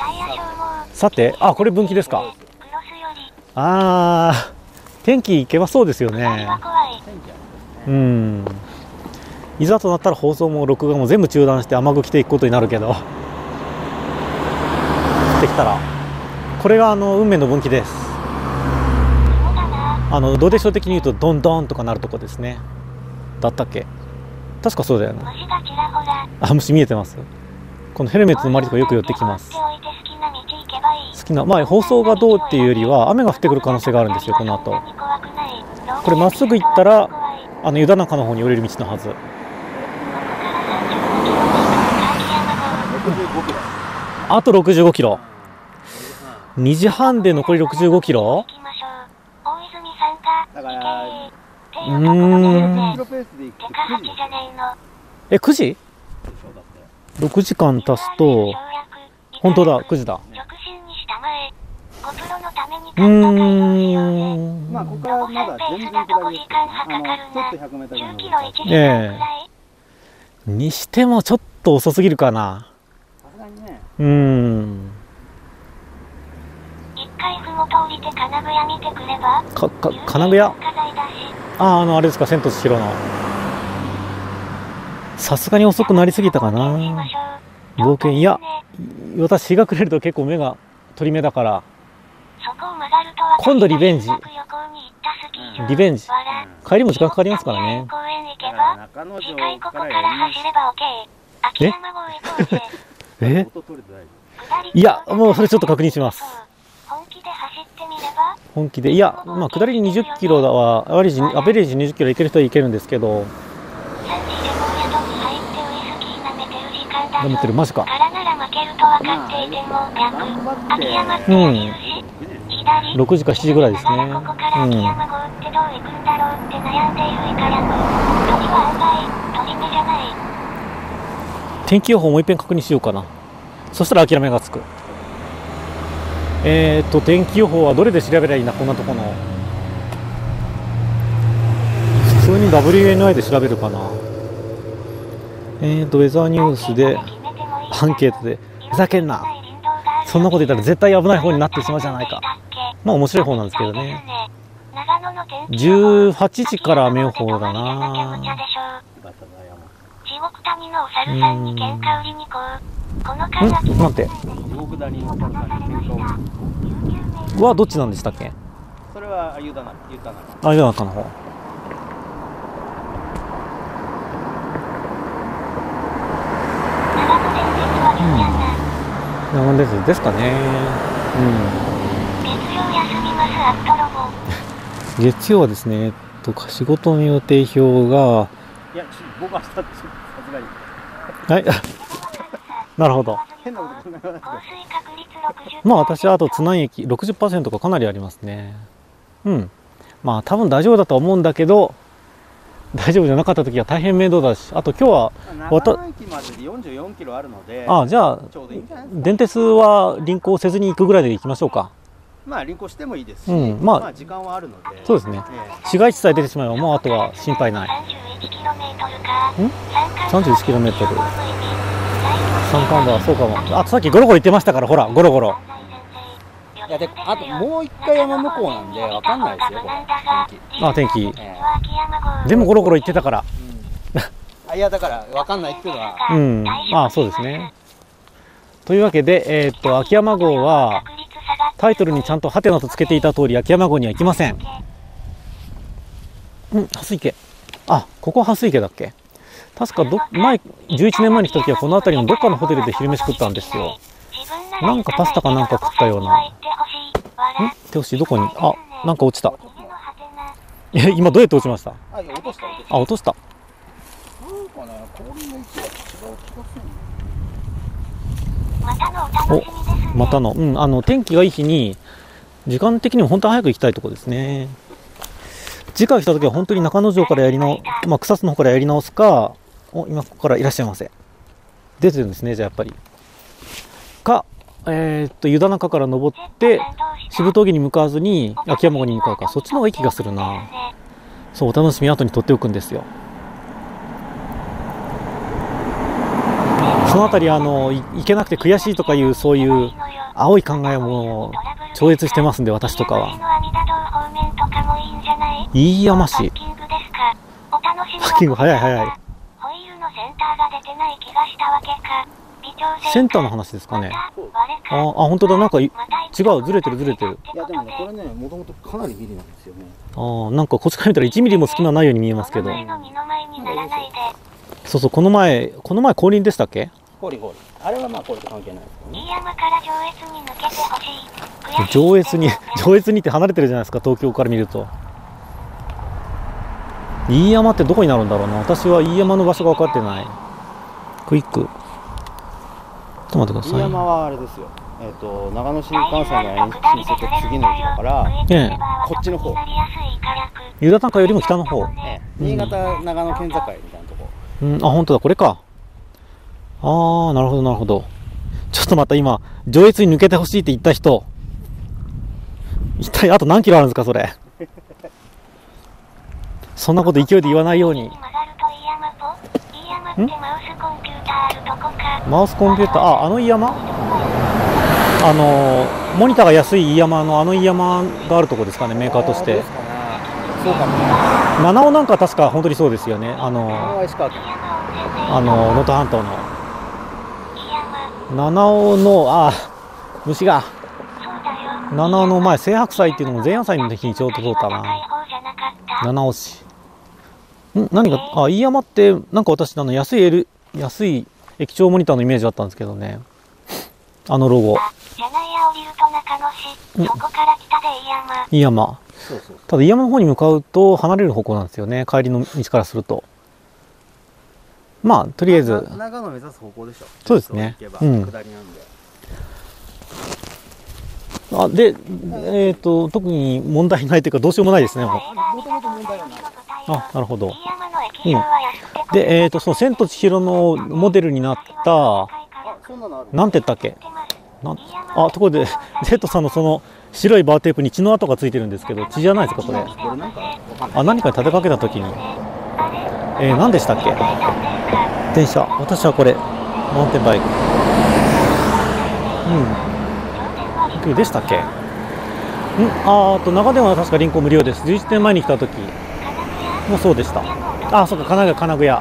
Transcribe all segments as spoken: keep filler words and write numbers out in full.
さて、あ、これ分岐ですか。ああ、天気行けばそうですよね。うん。いざとなったら放送も録画も全部中断して雨具着ていくことになるけど。降ってきたら。これがあの運命の分岐です。あのどうでしょう的に言うとドンドンとかなるとこですね。だったっけ？確かそうだよね。あ、虫見えてます。このヘルメットの周りとかよく寄ってきます。好きな、まあ放送がどうっていうよりは雨が降ってくる可能性があるんですよ、この後。これまっすぐ行ったらあの湯田中の方に降りる道のはず。あとろくじゅうごキロ。にじはんで残りろくじゅうごキロ。うーん。え、くじ？ ろく 時間足すと、本当だ、くじだ。うーん。まあ、ここからまだ全然下りですけど、あの、ちょっとひゃくメートルぐらいの。ええ。にしてもちょっと遅すぎるかな。さすがにね。うーん。一回ふもと降りて金具屋見てくれば。か、か、金具屋？ああ、あの、あれですか、千と千尋の。さすがに遅くなりすぎたかな。冒険、いや、私日が暮れると結構目が鳥目だから。今度リベンジ。リベンジ。帰りも時間かかりますからね。え？え？いや、もうそれちょっと確認します。本気で、いや、まあ下りにじゅっキロだは、アベレージ、アベレージにじゅっキロいける人はいけるんですけど。舐めてる、マジか。うん。ろくじかしちじぐらいですね。うん。天気予報もう一遍確認しようかな。そしたら諦めがつく。えーと、天気予報はどれで調べればいいな、こんなとこの。普通に ダブリューエヌアイ で調べるかな。えーと、ウェザーニュースで、アンケートで、ふざけんな。そんなこと言ったら絶対危ない方になってしまうじゃないか。まあ面白い方なんですけどね。じゅうはちじから雨予報だな。うん。ん？なんて。はどっちなんでしたっけ？それは湯田中。あ、湯田中の方。長野ですですかね。うん。月曜休みますアットロボ。月曜はですね、えっと仕事の予定表が。いや、僕は明日さすがに。はい。なるほど。まあ私はあと津南駅 ろくじゅっパーセント がかなりありますね。うん。まあ多分大丈夫だとは思うんだけど。大丈夫じゃなかった時は大変面倒だし、あと今日は長野駅まででよんじゅうよんキロあるので、ああ、じゃあ電鉄は輪行せずに行くぐらいで行きましょうか。まあ輪行してもいいですし、うん、まあ、まあ時間はあるので、そうですね。えー、市街地さえ出てしまえばもうあとは心配ない。ん？さんじゅういちキロメートル。山間部はそうかも。あとさっきゴロゴロ言ってましたから、ほらゴロゴロ。いやであともう一回山向こうなんでわかんないですよ、これ天気。あ、天気、えー、でもゴロゴロ言ってたから、うん、あ、いやだからわかんないっていうのは、うん、まあそうですね。というわけで、えー、っと秋山号はタイトルにちゃんとハテナとつけていた通り秋山号には行きません。うん、蓮池。あ、ここは蓮池だっけ。確かど前じゅういちねんまえに来た時はこの辺りのどっかのホテルで昼飯食ったんですよ。なんかパスタかなんか食ったような。ん？手押しどこに？あ、なんか落ちた。え、今どうやって落ちました？あ、落とした。あ、落とした。お、またの、うん、あの天気がいい日に時間的にも本当は早く行きたいところですね。次回来た時は本当に中之条からやり直、まあ草津の方からやり直すか、お、今ここからいらっしゃいませ。出てるんですね、じゃあやっぱり。か。えー、っと湯田中から登って渋峠に向かわずに秋山郷に向かうか、そっちの方がいい気がするな。そう、お楽しみ後に取っておくんですよ。そのあたりあの行けなくて悔しいとかいうそういう青い考えも超越してますんで、私とかは。飯山市。ハッキング早い早い。センターの話ですかね。ああ、本当だ、なんか違う、ずれてるずれてる。 いやでもね、これね、もともとかなりギリなんですよね。 ああ、なんかこっちから見たらいちミリも隙間ないように見えますけど。そうそう、この前、この前降臨でしたっけ？ 降臨降臨。あれはまあこれと関係ないですよね。 上越に、上越にって離れてるじゃないですか、東京から見ると。飯山ってどこになるんだろうな。私は飯山の場所が分かってない。クイック。ちょっと待ってください。 飯山はあれですよ。えっと長野新幹線が延伸すると次の駅だから、 ええ、 こっちの方。 湯田中よりも北の方。 ええ、新潟長野県境みたいなとこ。 うん、あ、本当だ、これか。ああ、なるほどなるほど。ちょっとまた今上越に抜けてほしいって言った人、一体あと何キロあるんですかそれ。そんなこと勢いで言わないように。ん？マウスコンピューター、あ、あの飯山？あのモニターが安い飯山のあの飯山があるとこですかね、メーカーとして。 そうかも。 七尾なんか確か本当にそうですよね。あのあの能登半島の七尾の、あ、虫が七尾の前、青白菜っていうのも前夜祭の時にちょうど通ったな。七尾市。ん、何が、あ、飯山ってなんか私あの安い、L、安い液晶モニターのイメージだったんですけどね。あのロゴ。飯山。ただ飯山の方に向かうと離れる方向なんですよね。帰りの道からすると。まあとりあえず長野目指す方向でしょ。 そうですね。うん。 下りなんで。 あ、で、えっと特に問題ないというかどうしようもないですね。もともと問題はない。 あ、なるほど。うん。で、えっとその千と千尋のモデルになったなんて言ったっけ？なん、あ、ところでZさんのその白いバーテープに血の跡がついてるんですけど、血じゃないですかこれ。あ、何かに立てかけた時に、えー、何でしたっけ？電車。私はこれマウンテンバイク。うん。でしたっけ？ん、あーと長電は確か輪行無料です。じゅういちねんまえに来た時もそうでした。あ、そうか、金具金具屋。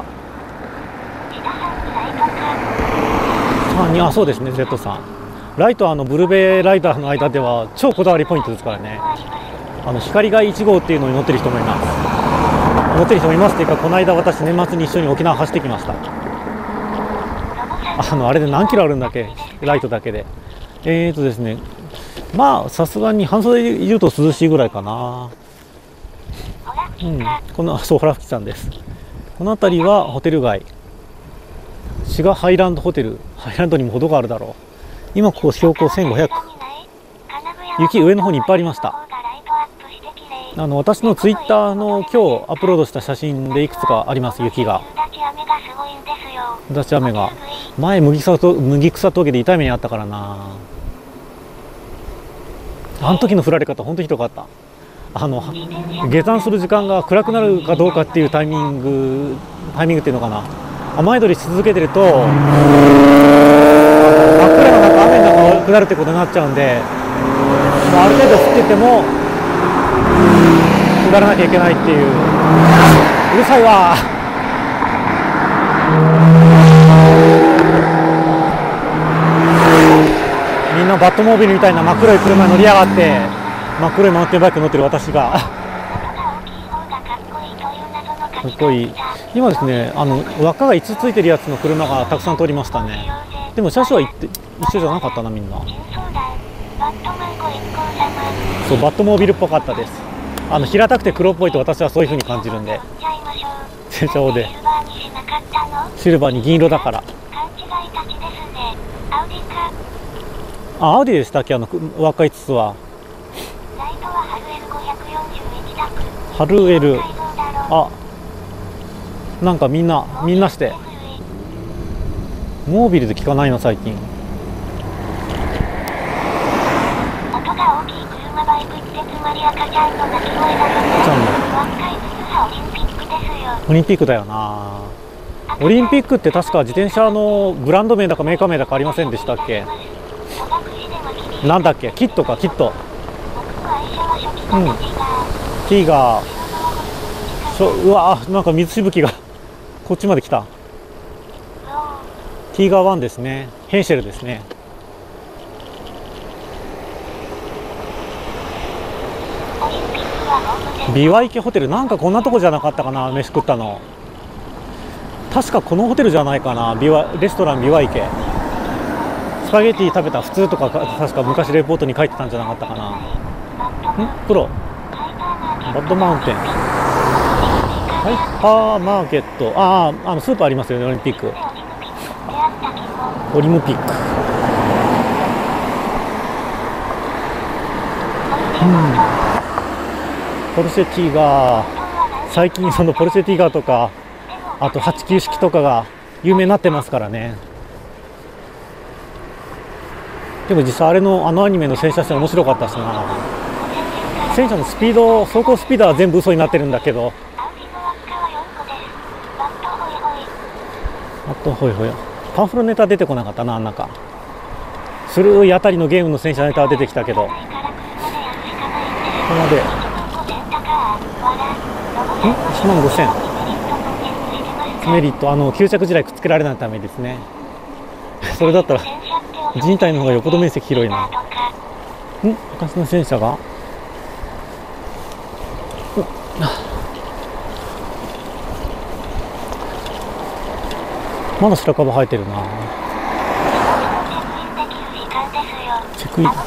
あ、そうですね、Z さん。ライトはあのブルベライダーの間では超こだわりポイントですからね。あの光がいち号っていうのに乗ってる人もいます。乗ってる人もいますっていうか、この間私年末に一緒に沖縄走ってきました。あのあれで何キロあるんだっけ、ライトだけで。えーとですね、まあさすがに半袖でいると涼しいぐらいかな。うん、このそう、ホラ吹きさんです。この辺りはホテル街、滋賀ハイランドホテル。ハイランドにも程があるだろう。今ここ標高せんごひゃく、雪上の方にいっぱいありました。あの私のツイッターの今日アップロードした写真でいくつかあります。雪がうだち雨が前麦草と麦草峠で痛い目にあったからな。あの時の降られ方本当にひどかった。あの下山する時間が暗くなるかどうかっていうタイミングタイミングっていうのかな、雨宿りし続けてると真っ暗な中雨の中下るってことになっちゃうんで、まあ、ある程度降ってても下らなきゃいけないっていう。うるさいわ。みんなバットモービルみたいな真っ黒い車に乗り上がって真っ黒いマウンテンバイク乗ってる私がかっこいい。今ですね、あの輪っかがいつつついてるやつの車がたくさん通りましたね。でも車種は一緒じゃなかったな、みんな。そう、バットモービルっぽかったです。あの平たくて黒っぽいと私はそういう風に感じるんで。電車でシルバーに銀色だから。あ、アウディでしたっけ、あの輪っかいつつは。ハルエル、あ、なんかみんなみんなしてモービルで聞かないな最近。音が大きい車、バイク、季節まり赤ちゃんの鳴き声だよね。オリンピックだよな。オリンピックって確か自転車のブランド名だかメーカー名だかありませんでしたっけ？ なんだっけ、キットか、キット。うん。T がしょ、うわー、なんか水しぶきがこっちまで来た。ティーガーワンですね。ヘンシェルですね。ビワイケホテル、なんかこんなとこじゃなかったかな、飯食ったの。確かこのホテルじゃないかな、ビワレストランビワイケ。スパゲティ食べた普通とか、確か昔レポートに書いてたんじゃなかったかな。んプロバッドマウンテン、ハイパーマーケット、ああ、あのスーパーありますよね、オリンピック。オリムピック。うん。ポルシェティガー、最近そのポルシェティガーとか、あとはちきゅう式とかが有名になってますからね。でも実際あれのあのアニメの戦車戦面白かったしな。戦車のスピード、走行スピードは全部嘘になってるんだけど。あとほいほい。パンフロネタ出てこなかったな、なんか。古いあたりのゲームの戦車ネタは出てきたけど。ここまで。んいちまんごせん。メリット、あの吸着地雷くっつけられないためですね。それだったら人体の方がよほど面積広いな。ん昔の戦車がまだ白樺生えてるな。チェックイン。そう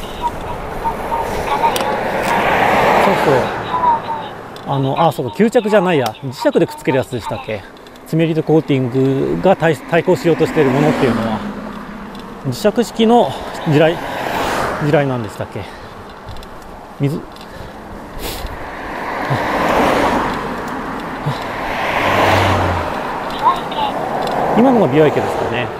そう、あのあそうか、吸着じゃないや、磁石でくっつけるやつでしたっけ。ツメリドコーティングが 対, 対抗しようとしているものっていうのは磁石式の地雷地雷なんでしたっけ。水今のが美容池ですかね。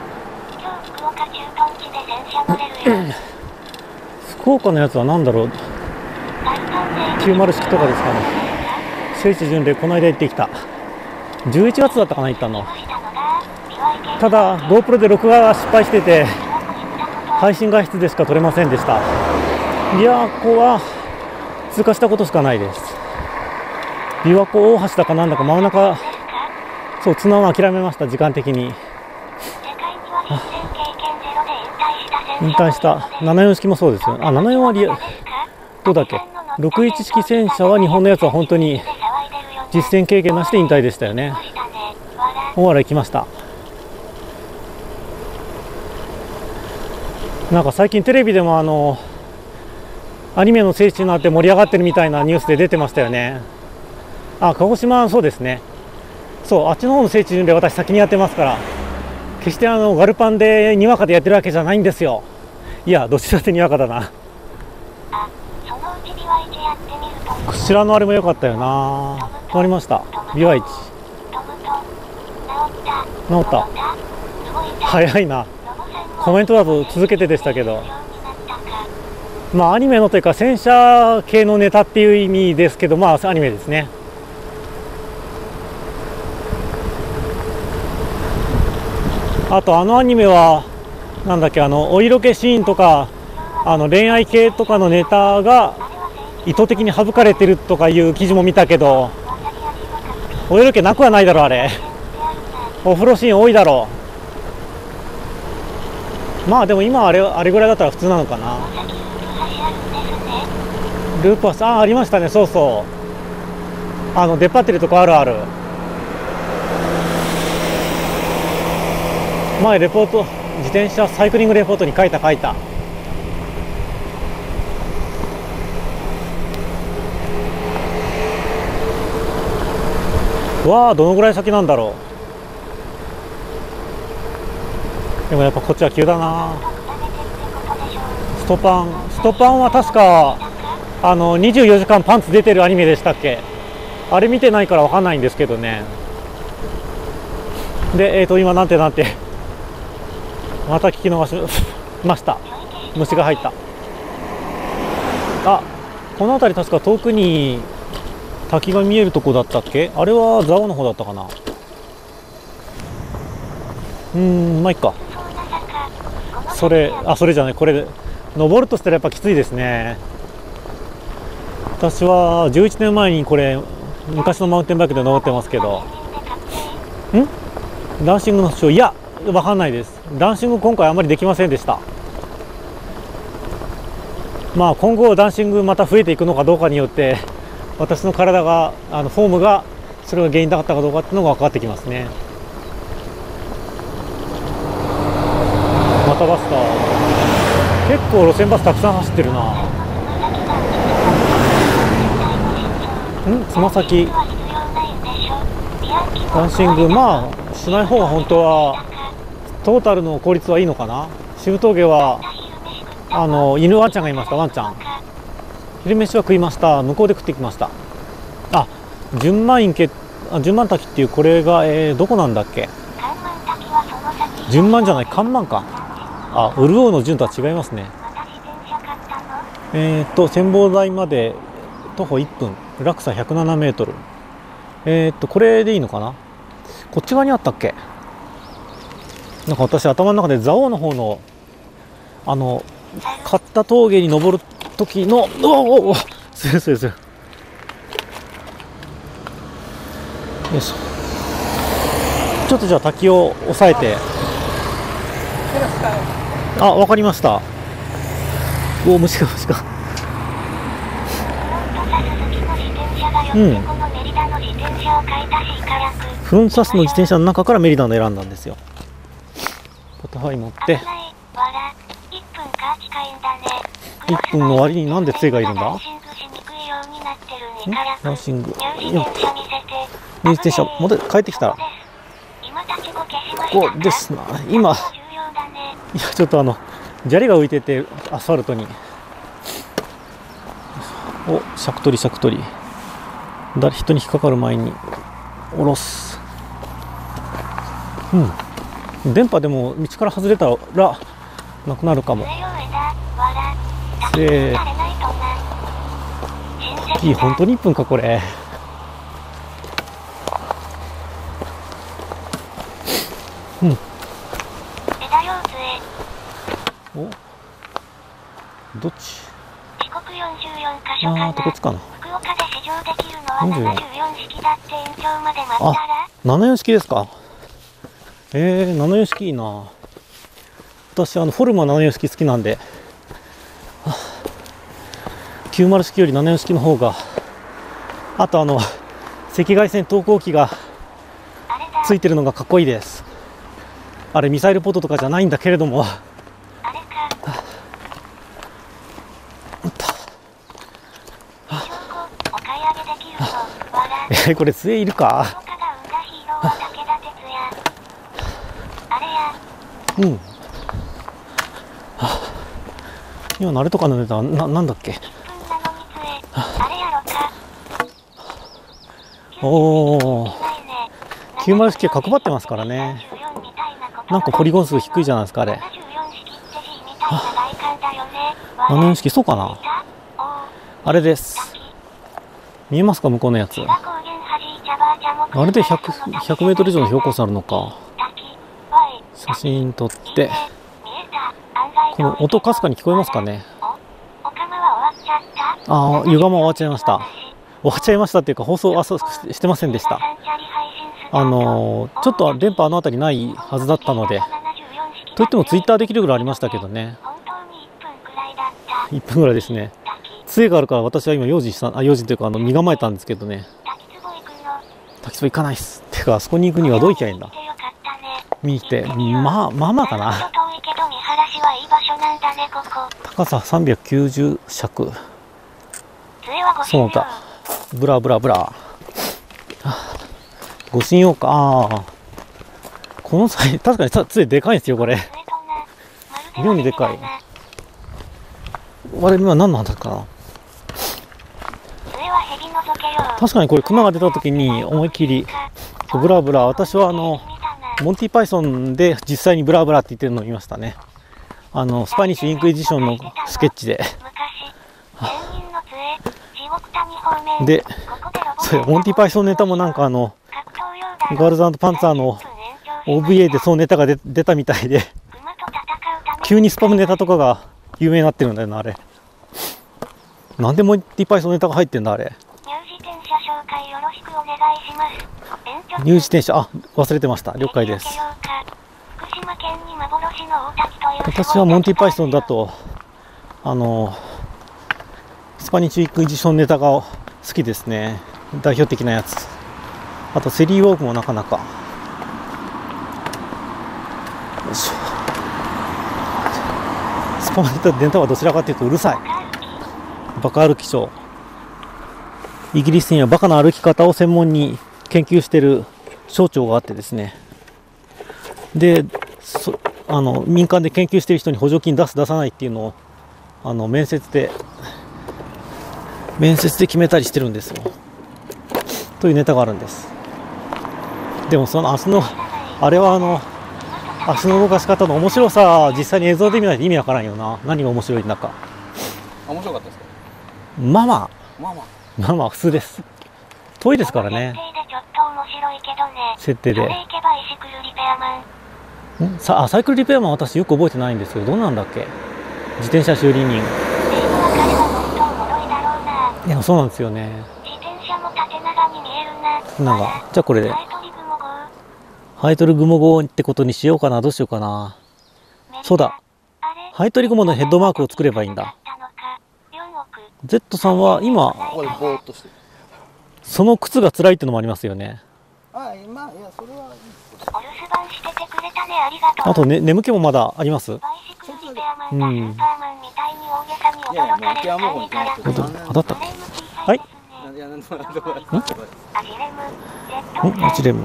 福岡のやつは何だろう、きゅうじゅう式とかですかね。聖地巡礼この間行ってきた。じゅういちがつだったかな、行ったの。ただ GoPro で録画が失敗してて配信画質でしか撮れませんでした。琵琶湖は通過したことしかないです。琵琶湖大橋だかなんだか真ん中、そう、綱を諦めました、時間的に。引退したななじゅうよん式もそうですよ。あ、ななじゅうよんはリアどうだっけ。ろくじゅういち式戦車は日本のやつは本当に実戦経験なしで引退でしたよね。大原行きました。なんか最近テレビでもあのアニメの聖地になって盛り上がってるみたいなニュースで出てましたよね。あ、鹿児島、そうですね。そう、あっちの方の聖地巡礼私先にやってますから、決してあのガルパンでにわかでやってるわけじゃないんですよ。いや、どちらでにわかだな。こちらのあれも良かったよな。終わりました。ビワイチ治った。早いな。コメントだと続けてでしたけど、まあアニメのというか戦車系のネタっていう意味ですけど、まあアニメですね。あとあのアニメはなんだっけ、あのお色気シーンとかあの恋愛系とかのネタが意図的に省かれてるとかいう記事も見たけど、お色気なくはないだろう。あれお風呂シーン多いだろう。まあでも今あれあれぐらいだったら普通なのかな。ループはさあありましたね。そうそう、あの出っ張ってるとこあるある。前レポート、自転車サイクリングレポートに書いた書いた。わあ、どのぐらい先なんだろう。でもやっぱこっちは急だな。ストパンストパンは確かあのにじゅうよじかんパンツ出てるアニメでしたっけ。あれ見てないから分かんないんですけどね。でえっ、ー、と今なんてなんてまた聞き逃しました。虫が入った。あ、この辺り確か遠くに滝が見えるとこだったっけ。あれは蔵王の方だったかな。うーん、まあいっか。それあそれじゃない、これ登るとしたらやっぱきついですね。私はじゅういちねんまえにこれ昔のマウンテンバイクで登ってますけど、んダンシングの章、いやわかんないです。ダンシング今回あまりできませんでした。まあ今後ダンシングまた増えていくのかどうかによって私の体があのフォームがそれが原因だったかどうかっていうのが分かってきますね。またバスか。結構路線バスたくさん走ってるな。んつま先ダンシング、まあしない方が本当はトータルの効率はいいのかな。渋峠はあの犬ワンちゃんがいました。ワンちゃん昼飯は食いました。向こうで食ってきました。あ、純満池、あ純満滝っていうこれが、えー、どこなんだっけ。純満じゃない、関満か。あ、潤うの純とは違いますね。えっと展望台まで徒歩いっぷん、落差ひゃくななメートル。えっとこれでいいのかな。こっち側にあったっけ。なんか私頭の中で蔵王の方のあの刈った峠に登る時の、おおお、するするする。よいしょ。ちょっとじゃあ滝を押さえて。あ、わかりました。おお、虫か虫か。うん。フロントサスの自転車の中からメリダの選んだんですよ。ポトファイ持って。いっぷんの割になんで杖がいるんだ。ダンシング。自転車戻って帰ってきたら。ここですな。今。いやちょっとあの砂利が浮いててアスファルトに。お、尺取り尺取り。誰人に引っかかる前に下ろす。うん。電波でも道から外れたらなくなるかも。せー。いい、本当にいっぷんかこれ。うん。お、どっち。あー、どこつかな。よんじゅうよん。あ、ななじゅうよん式ですか。えー、ななじゅうよん式いいな。私あのフォルムはななじゅうよん式好きなんで、きゅうじゅう式よりななじゅうよん式の方が、あとあの赤外線投光器がついてるのがかっこいいです。あれミサイルポートとかじゃないんだけれども、えー、これ杖いるか。うん。今慣れとかのネタな、なんだっけ。おお、きゅうじゅう式角張ってますからね。なんかポリゴン数低いじゃないですかあれ。ななじゅうよん式そうかな。あれです。見えますか向こうのやつ。あれでひゃく、ひゃくメートル以上の標高差あるのか。写真撮って、この音かすかに聞こえますかね。ああ、湯釜終わっちゃいました。終わっちゃいましたっていうか放送あそうしてませんでした。あのー、ちょっと電波あの辺りないはずだったので、といってもツイッターできるぐらいありましたけどね。いっぷんぐらいですね。杖があるから私は今用心した、あ、用心というかあの身構えたんですけどね。滝壺行かないっす。てかあそこに行くにはどう行きゃいいんだ。見に来て、まあまあまあかな。高ささんびゃくきゅうじゅう尺。そうか。ブラブラブラ。ご神用か。ああ。この際、確かに杖でかいんですよ、これ。妙にでかい。あれ、今何なんだかな。確かにこれ、熊が出た時に思いっきり、ブラブラ。私はあの、モンティパイソンで実際にブラブラって言ってるのを見ましたね。あの、スパニッシュインクイジションのスケッチで。で、それモンティパイソンネタもなんかあの、ガールズ&パンツァーの オーブイエー でそのネタが出たみたいで、急にスパムネタとかが有名になってるんだよなあれ。なんでモンティパイソンネタが入ってんだあれ。 ニュー自転車紹介よろしくお願いします。 ニュー自転車、あ、忘れてました。了解です。 福島県に幻の大滝という私はモンティパイソンだとあのスパニッシュイクイジションネタが好きですね。代表的なやつ。あとセリーウォークもなかなか。よいしょ。スパニッシュネタはどちらかというとうるさい。バカ歩き症。イギリスにはバカな歩き方を専門に研究している省庁があってですね。で、そあの民間で研究している人に補助金出す出さないっていうのをあの面接で面接で決めたりしてるんですよ。というネタがあるんです。でもその足のあれはあの足の動かし方の面白さ、実際に映像で見ないと意味わからんよな。何が面白いんだか。 面白かったですか？ まあまあまあまあまあまあ普通です。遠いですからね。設定で。んさあサイクルリペアマン私よく覚えてないんですけど、どうなんだっけ。自転車修理人。いやそうなんですよね。なんかじゃあこれでハイトルグモ号ってことにしようかな。どうしようかな。そうだ、ハイトリグモのヘッドマークを作ればいいんだ。 Z さんは今ここでぼーっとしてる。 その靴が辛いってのもありますよね。 あ、まあいやそれはあと、ね、眠気もまだあります。うん。 いやいやもう秋山も行ってないけど。 あ、だったっけ。はい。 いやなんともなんともない。 ん？アチレム。ん？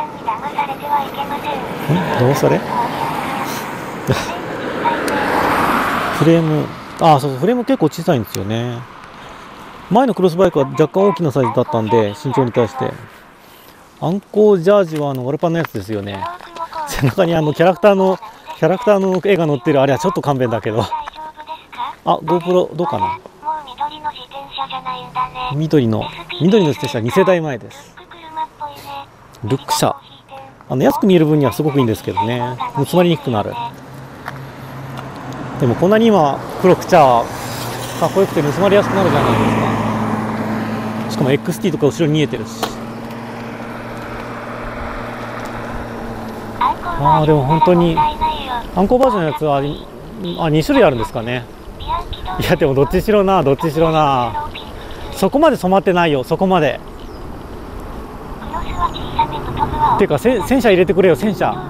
どうされ？フレーム。あ、そうそう、フレーム結構小さいんですよね。前のクロスバイクは若干大きなサイズだったんで、身長に対して。アンコージャージはあのワルパンのやつですよね。背中にあのキャラクターのキャラクターの絵が載ってるあれはちょっと勘弁だけど。あ、GoPro どうかな。緑の緑の自転車に世代前です。ルック車。あの安く見える分にはすごくいいんですけどね。盗まれにくくなる。でもこんなに今黒くちゃかっこよくて盗まれやすくなるじゃないですか。しかも エックスティー とか後ろに見えてるし。ああでも本当にアンコーバージョンのやつはあに種類あるんですかね。いやでもどっちしろなどっちしろなそこまで染まってないよ。そこまでっていうかせ戦車入れてくれよ。戦車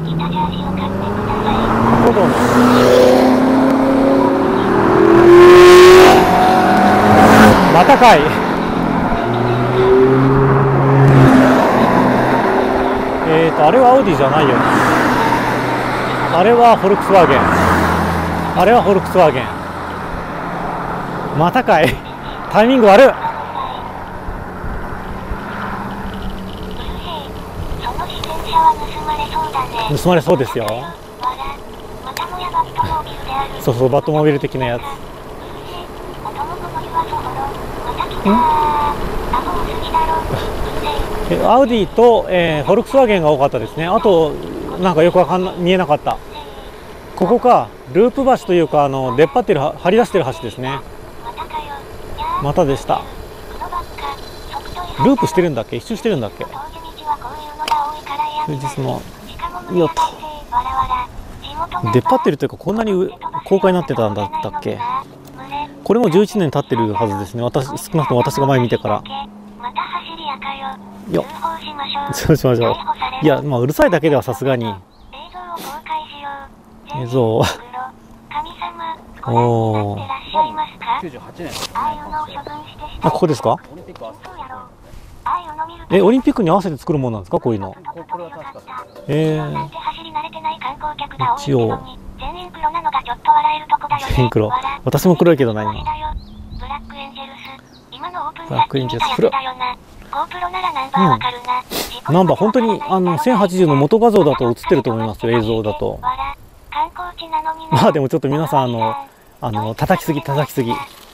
またかい。えーとあれはアウディじゃないよ。あれはフォルクスワーゲン。あれはフォルクスワーゲン。またかい。タイミング悪い。盗まれそうですよ。そうそう、バットモビル的なやつ。えアウディと、えー、フォルクスワーゲンが多かったですね。あとなんかよくわかんな見えなかった。ここかループ橋というかあの出っ張ってる張り出してる橋ですね。またでした。ループしてるんだっけ。一周してるんだっけ。休日のよっと出っ張ってるというかこんなに公開になってたんだったっけ。これもじゅういちねん経ってるはずですね。私少なくとも私が前見てから。よっそうしましょう。いやまあうるさいだけではさすがに映像おおきゅうじゅうはちねんあここですか。えオリンピックに合わせて作るものなんですかこういうの。えー、一応全員黒。私も黒いけどな今。ブラックエンジェルスフル。うん、ナンバー本当にあのせんはちじゅうの元画像だと映ってると思いますよ。映像だと。まあでもちょっと皆さんあのあの叩きすぎ叩きすぎ。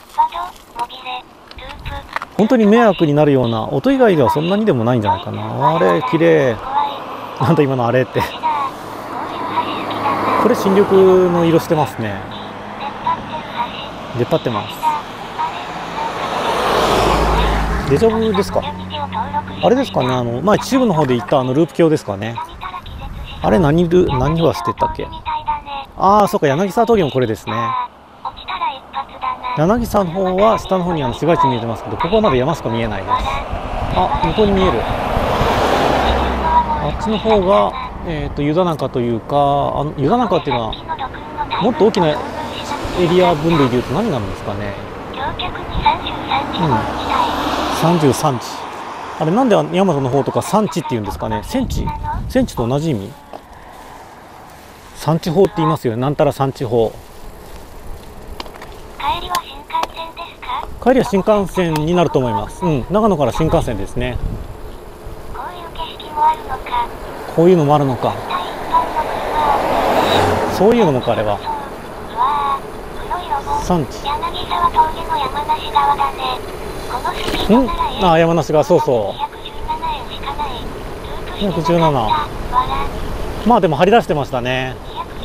本当に迷惑になるような音以外ではそんなにでもないんじゃないかな。あれ綺麗。なんだ今のあれって。これ新緑の色してますね。 出っ張ってます。デジャブですか。あれですかね、あの前秩父の方で行ったあのループ橋ですかね。あれ何ル何はしてたっけ。ああ、そうか、柳沢峠もこれですね。柳沢の方は下の方にあの市街地見えてますけど、ここはまだ山しか見えないです。あ、向こうに見える。あっちの方が、えー、と湯田中というか、あの湯田中っていうのはもっと大きなエリア分類でいうと何なんですかね。うん、さんじゅうさんち。あれなんで大和の方とか産地っていうんですかね。戦地戦地と同じ意味。産地法って言いますよね。なんたら産地法。 帰りは新幹線ですか？ 帰りは新幹線になると思います。うん、長野から新幹線ですね。 こういう景色もあるのか。 こういうのもあるのか。そういうのもか、あれは。産地。 柳沢峠の山梨側だね。このスピードならああ、山梨側、そうそう。にひゃくじゅうなな。まあでも張り出してましたね。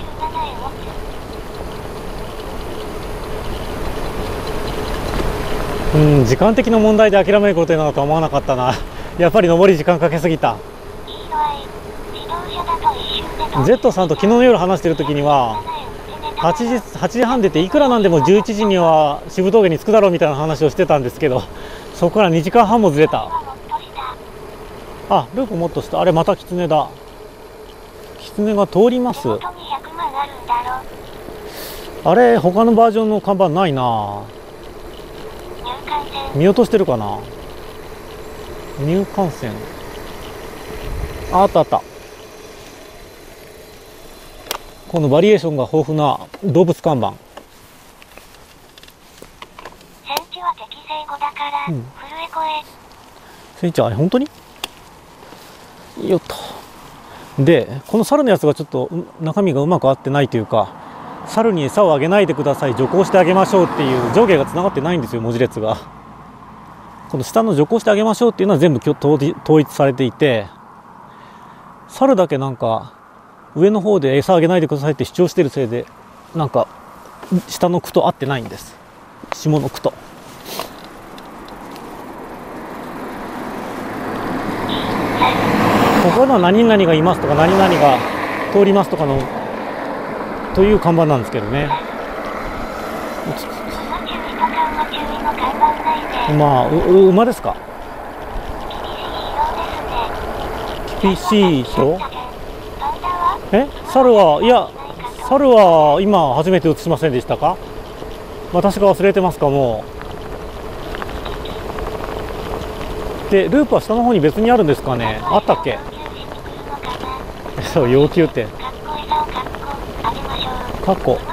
うん、時間的な問題で諦めることになるとは思わなかったな。やっぱり上り時間かけすぎた。Z さんと昨日の夜話してる時にははちじ、はちじはん出ていくらなんでもじゅういちじには渋峠に着くだろうみたいな話をしてたんですけど、そこからにじかんはんもずれた。あ、ループもっとした。あれまたキツネだ。キツネが通ります。あれ他のバージョンの看板ないな。見落としてるかな。入管線。あ、あったあった。このバリエーションが豊富な動物看板。 戦地は適正語だから、うん、震え声。 戦地、あれ本当によっと。でこの猿のやつがちょっと中身がうまく合ってないというか、猿に餌をあげないでください、徐行してあげましょうっていう上下がつながってないんですよ、文字列が。この下の徐行してあげましょうっていうのは全部統一されていて、猿だけなんか上の方で餌あげないでくださいって主張してるせいで、なんか下の句と合ってないんです、下の句と。ここの何々がいますとか何々が通りますとかのという看板なんですけどね。まあ、う馬ですか。厳しい人。え、猿は、いや、猿は今初めて映しませんでしたか。私が忘れてますか、もう。で、ループは下の方に別にあるんですかね。あったっけ。そう、要求って。カッコ。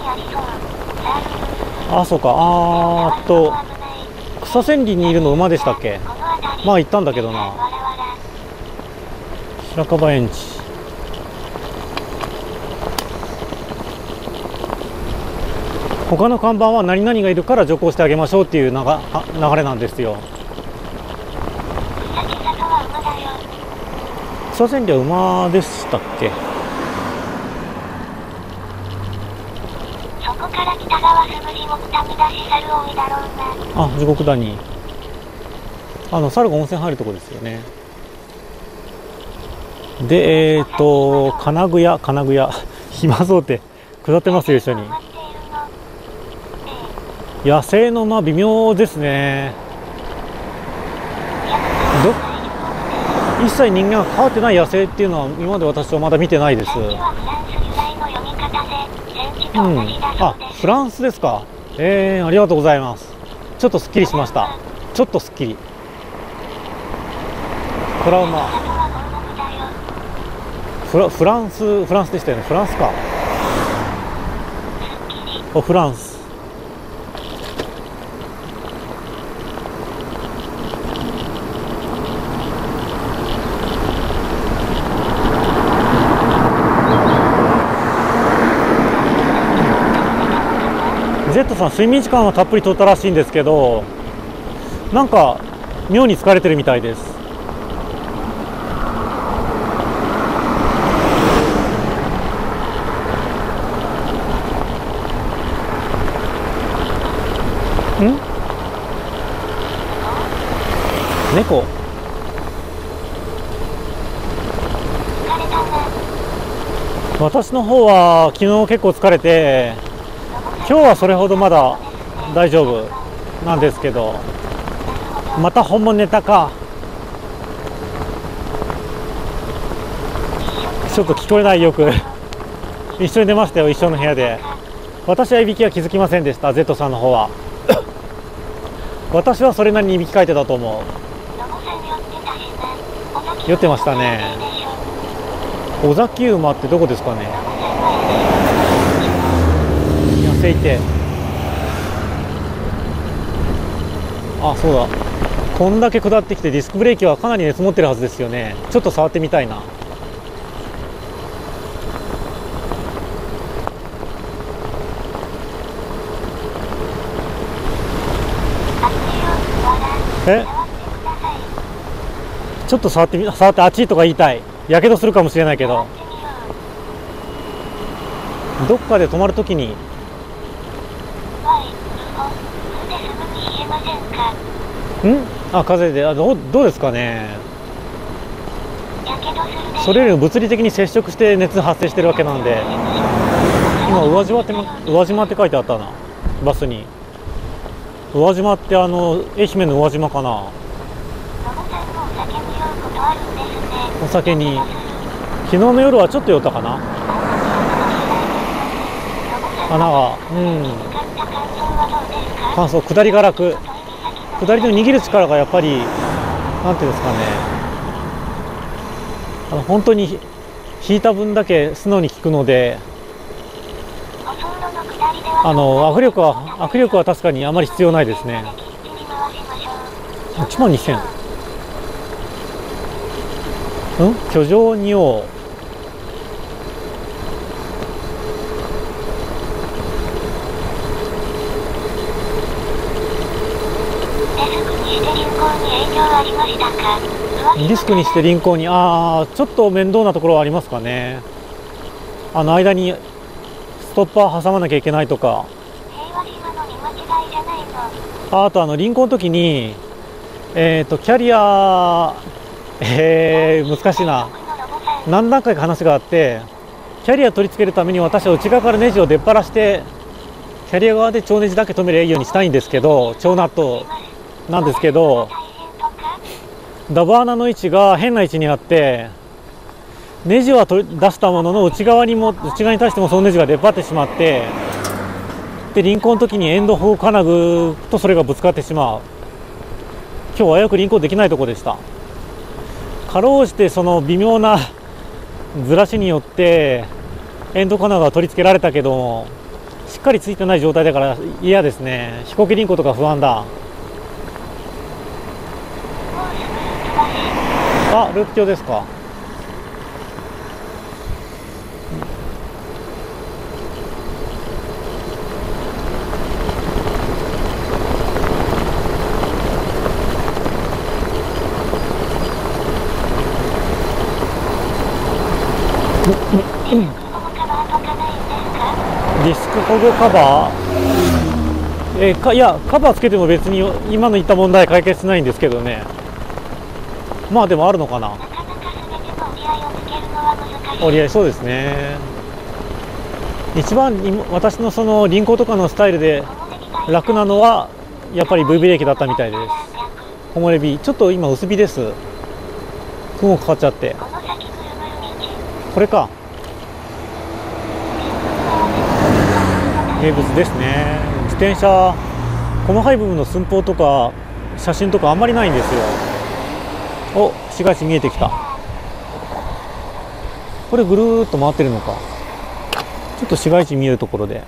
あ、そうか。あーっと。草千里にいるの馬でしたっけ。まあ行ったんだけどな。白樺園地。他の看板は何々がいるから徐行してあげましょうっていう流れなんですよ。草千里は馬でしたっけ。 そこから北側すぐ地獄谷だし猿多いだろうな。 あ、地獄谷。あの猿が温泉入るとこですよね。で、えっ、ー、と金具屋金具屋暇そうって下ってますよ、一緒に。野生の馬微妙ですね。ど一切人間が飼ってない野生っていうのは今まで私はまだ見てないです。うん、あ、フランスですか。えー、ありがとうございます。ちょっとすっきりしました。ちょっとすっきり。トラウマ。フラ、フランス、フランスでしたよね。フランスか。お、フランス。Z さん睡眠時間はたっぷりとったらしいんですけど、なんか妙に疲れてるみたいです。 猫。 疲れたな。 私の方は昨日結構疲れて、今日はそれほどまだ大丈夫なんですけど、また本物ネタか。ちょっと聞こえない、よく一緒に出ましたよ、一緒の部屋で。私はいびきは気づきませんでした、 Z さんの方は私はそれなりにいびきかいてたと思う。酔ってましたね。尾崎馬ってどこですかね。痩せいて、あ、そうだ、こんだけ下ってきてディスクブレーキはかなり熱持ってるはずですよね。ちょっと触ってみたいな。え、ちょっと触ってみ、触って、あっちとか言いたい。やけどするかもしれないけど、どっかで止まるときに。ん、あ、風で、あ、どう、どうですかね。それよりも物理的に接触して熱発生してるわけなんで。今宇和島って、宇和島って書いてあったな、バスに。宇和島ってあの愛媛の宇和島かな。お酒に昨日の夜はちょっと酔ったかな。穴が、うん、乾燥、下りが楽。下りの握る力がやっぱりなんていうんですかね、あの本当に引いた分だけ素直に効くので、あの握力は握力は確かにあまり必要ないですね。いちまんにせん、うん、居城に王。リスクにして輪行に、ああ、ちょっと面倒なところはありますかね。あの間にストッパー挟まなきゃいけないとか。あ, あとあの輪行の時に、えっとキャリア、えー、難しいな。何段階か話があって、キャリア取り付けるために私は内側からネジを出っ張らして、キャリア側で超ネジだけ止めるようにしたいんですけど、超ナットなんですけど、ダブ穴の位置が変な位置にあって、ネジは取り出したものの内側にも内側に対してもそのネジが出っ張ってしまって、で輪行の時にエンドホー金具とそれがぶつかってしまう。今日はよく輪行できないところでした。かろうじてその微妙なずらしによってエンド金具が取り付けられたけども、しっかりついてない状態だから嫌ですね。飛行機輪行とか不安だ。あ、ループ橋ですか。ディスク保護カバー、えー、かいやカバーつけても別に今の言った問題解決しないんですけどね。まあでもあるのかな。折り合い、そうですね。一番私のその輪行とかのスタイルで楽なのはやっぱり V ブレーキだったみたいです。木漏れ日、ちょっと今薄日です。雲かかっちゃって。これか、名物ですね。自転車細かい部分の寸法とか写真とかあんまりないんですよ。お、市街地見えてきた。これぐるーっと回ってるのか。ちょっと市街地見えるところで、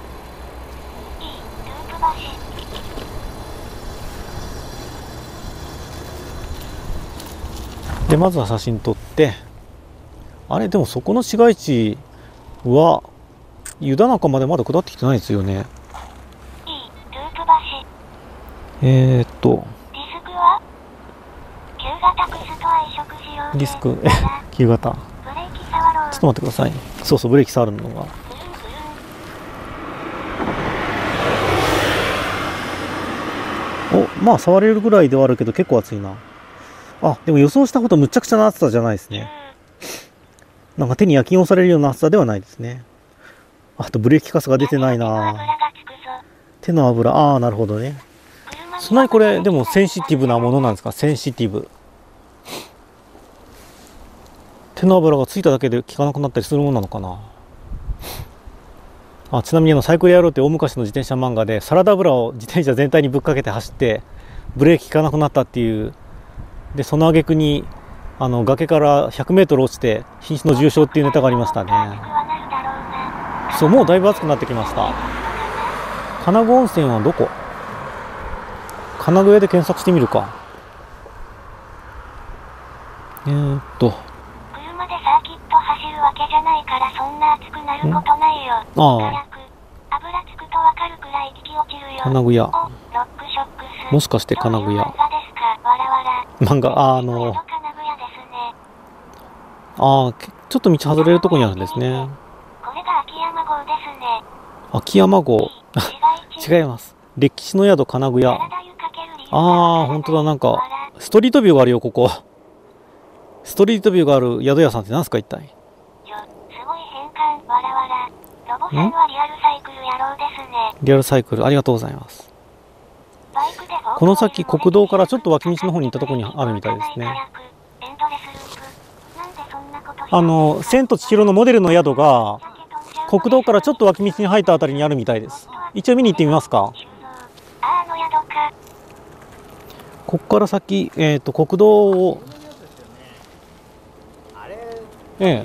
でまずは写真撮って、あれでもそこの市街地は湯田中までまだ下ってきてないですよね。えー、っとディスク旧型、ちょっと待ってください。そうそう、ブレーキ触るのがまあ触れるぐらいではあるけど結構暑いな。あ、でも予想したほどむちゃくちゃな暑さじゃないですね。なんか手に焼きをされるような暑さではないですね。あとブレーキカスが出てないな。手の油、ああ、なるほどね。そんなにこれでもセンシティブなものなんですか？センシティブ。手の油がついただけで効かなくなったりするものなのかな。あ、ちなみにあのサイクル野郎って大昔の自転車漫画でサラダ油を自転車全体にぶっかけて走ってブレーキ効かなくなったっていう。でその挙句にあの崖からひゃくメートル落ちて瀕死の重傷っていうネタがありましたね。そう、もうだいぶ暑くなってきました。金具温泉はどこ？金具屋で検索してみるか。えーっと車でサーキット走るわけじゃないからそんな暑くなることないよ。 ああ、 油つくとわかるくらい気落ちるよ。 金具屋。 ロックショックス。 もしかして金具屋。 漫画ですか？わらわら。 漫画、あ、あの、 金具屋ですね。 ああ、ちょっと道外れるとこにあるんですね。 これが秋山号ですね。 秋山号。違います。歴史の宿金具屋。ああ、本当だ、なんか、ストリートビューがあるよ、ここ。ストリートビューがある宿屋さんって何すか、一体。 すごい変換、わらわら。ロボさんはリアルサイクル野郎ですね。 リアルサイクル、ありがとうございます。この先、国道からちょっと脇道の方に行ったところにあるみたいですね。あの、千と千尋のモデルの宿が、国道からちょっと脇道に入ったあたりにあるみたいです。一応見に行ってみますか。ここから先、えっと、国道を、ええ。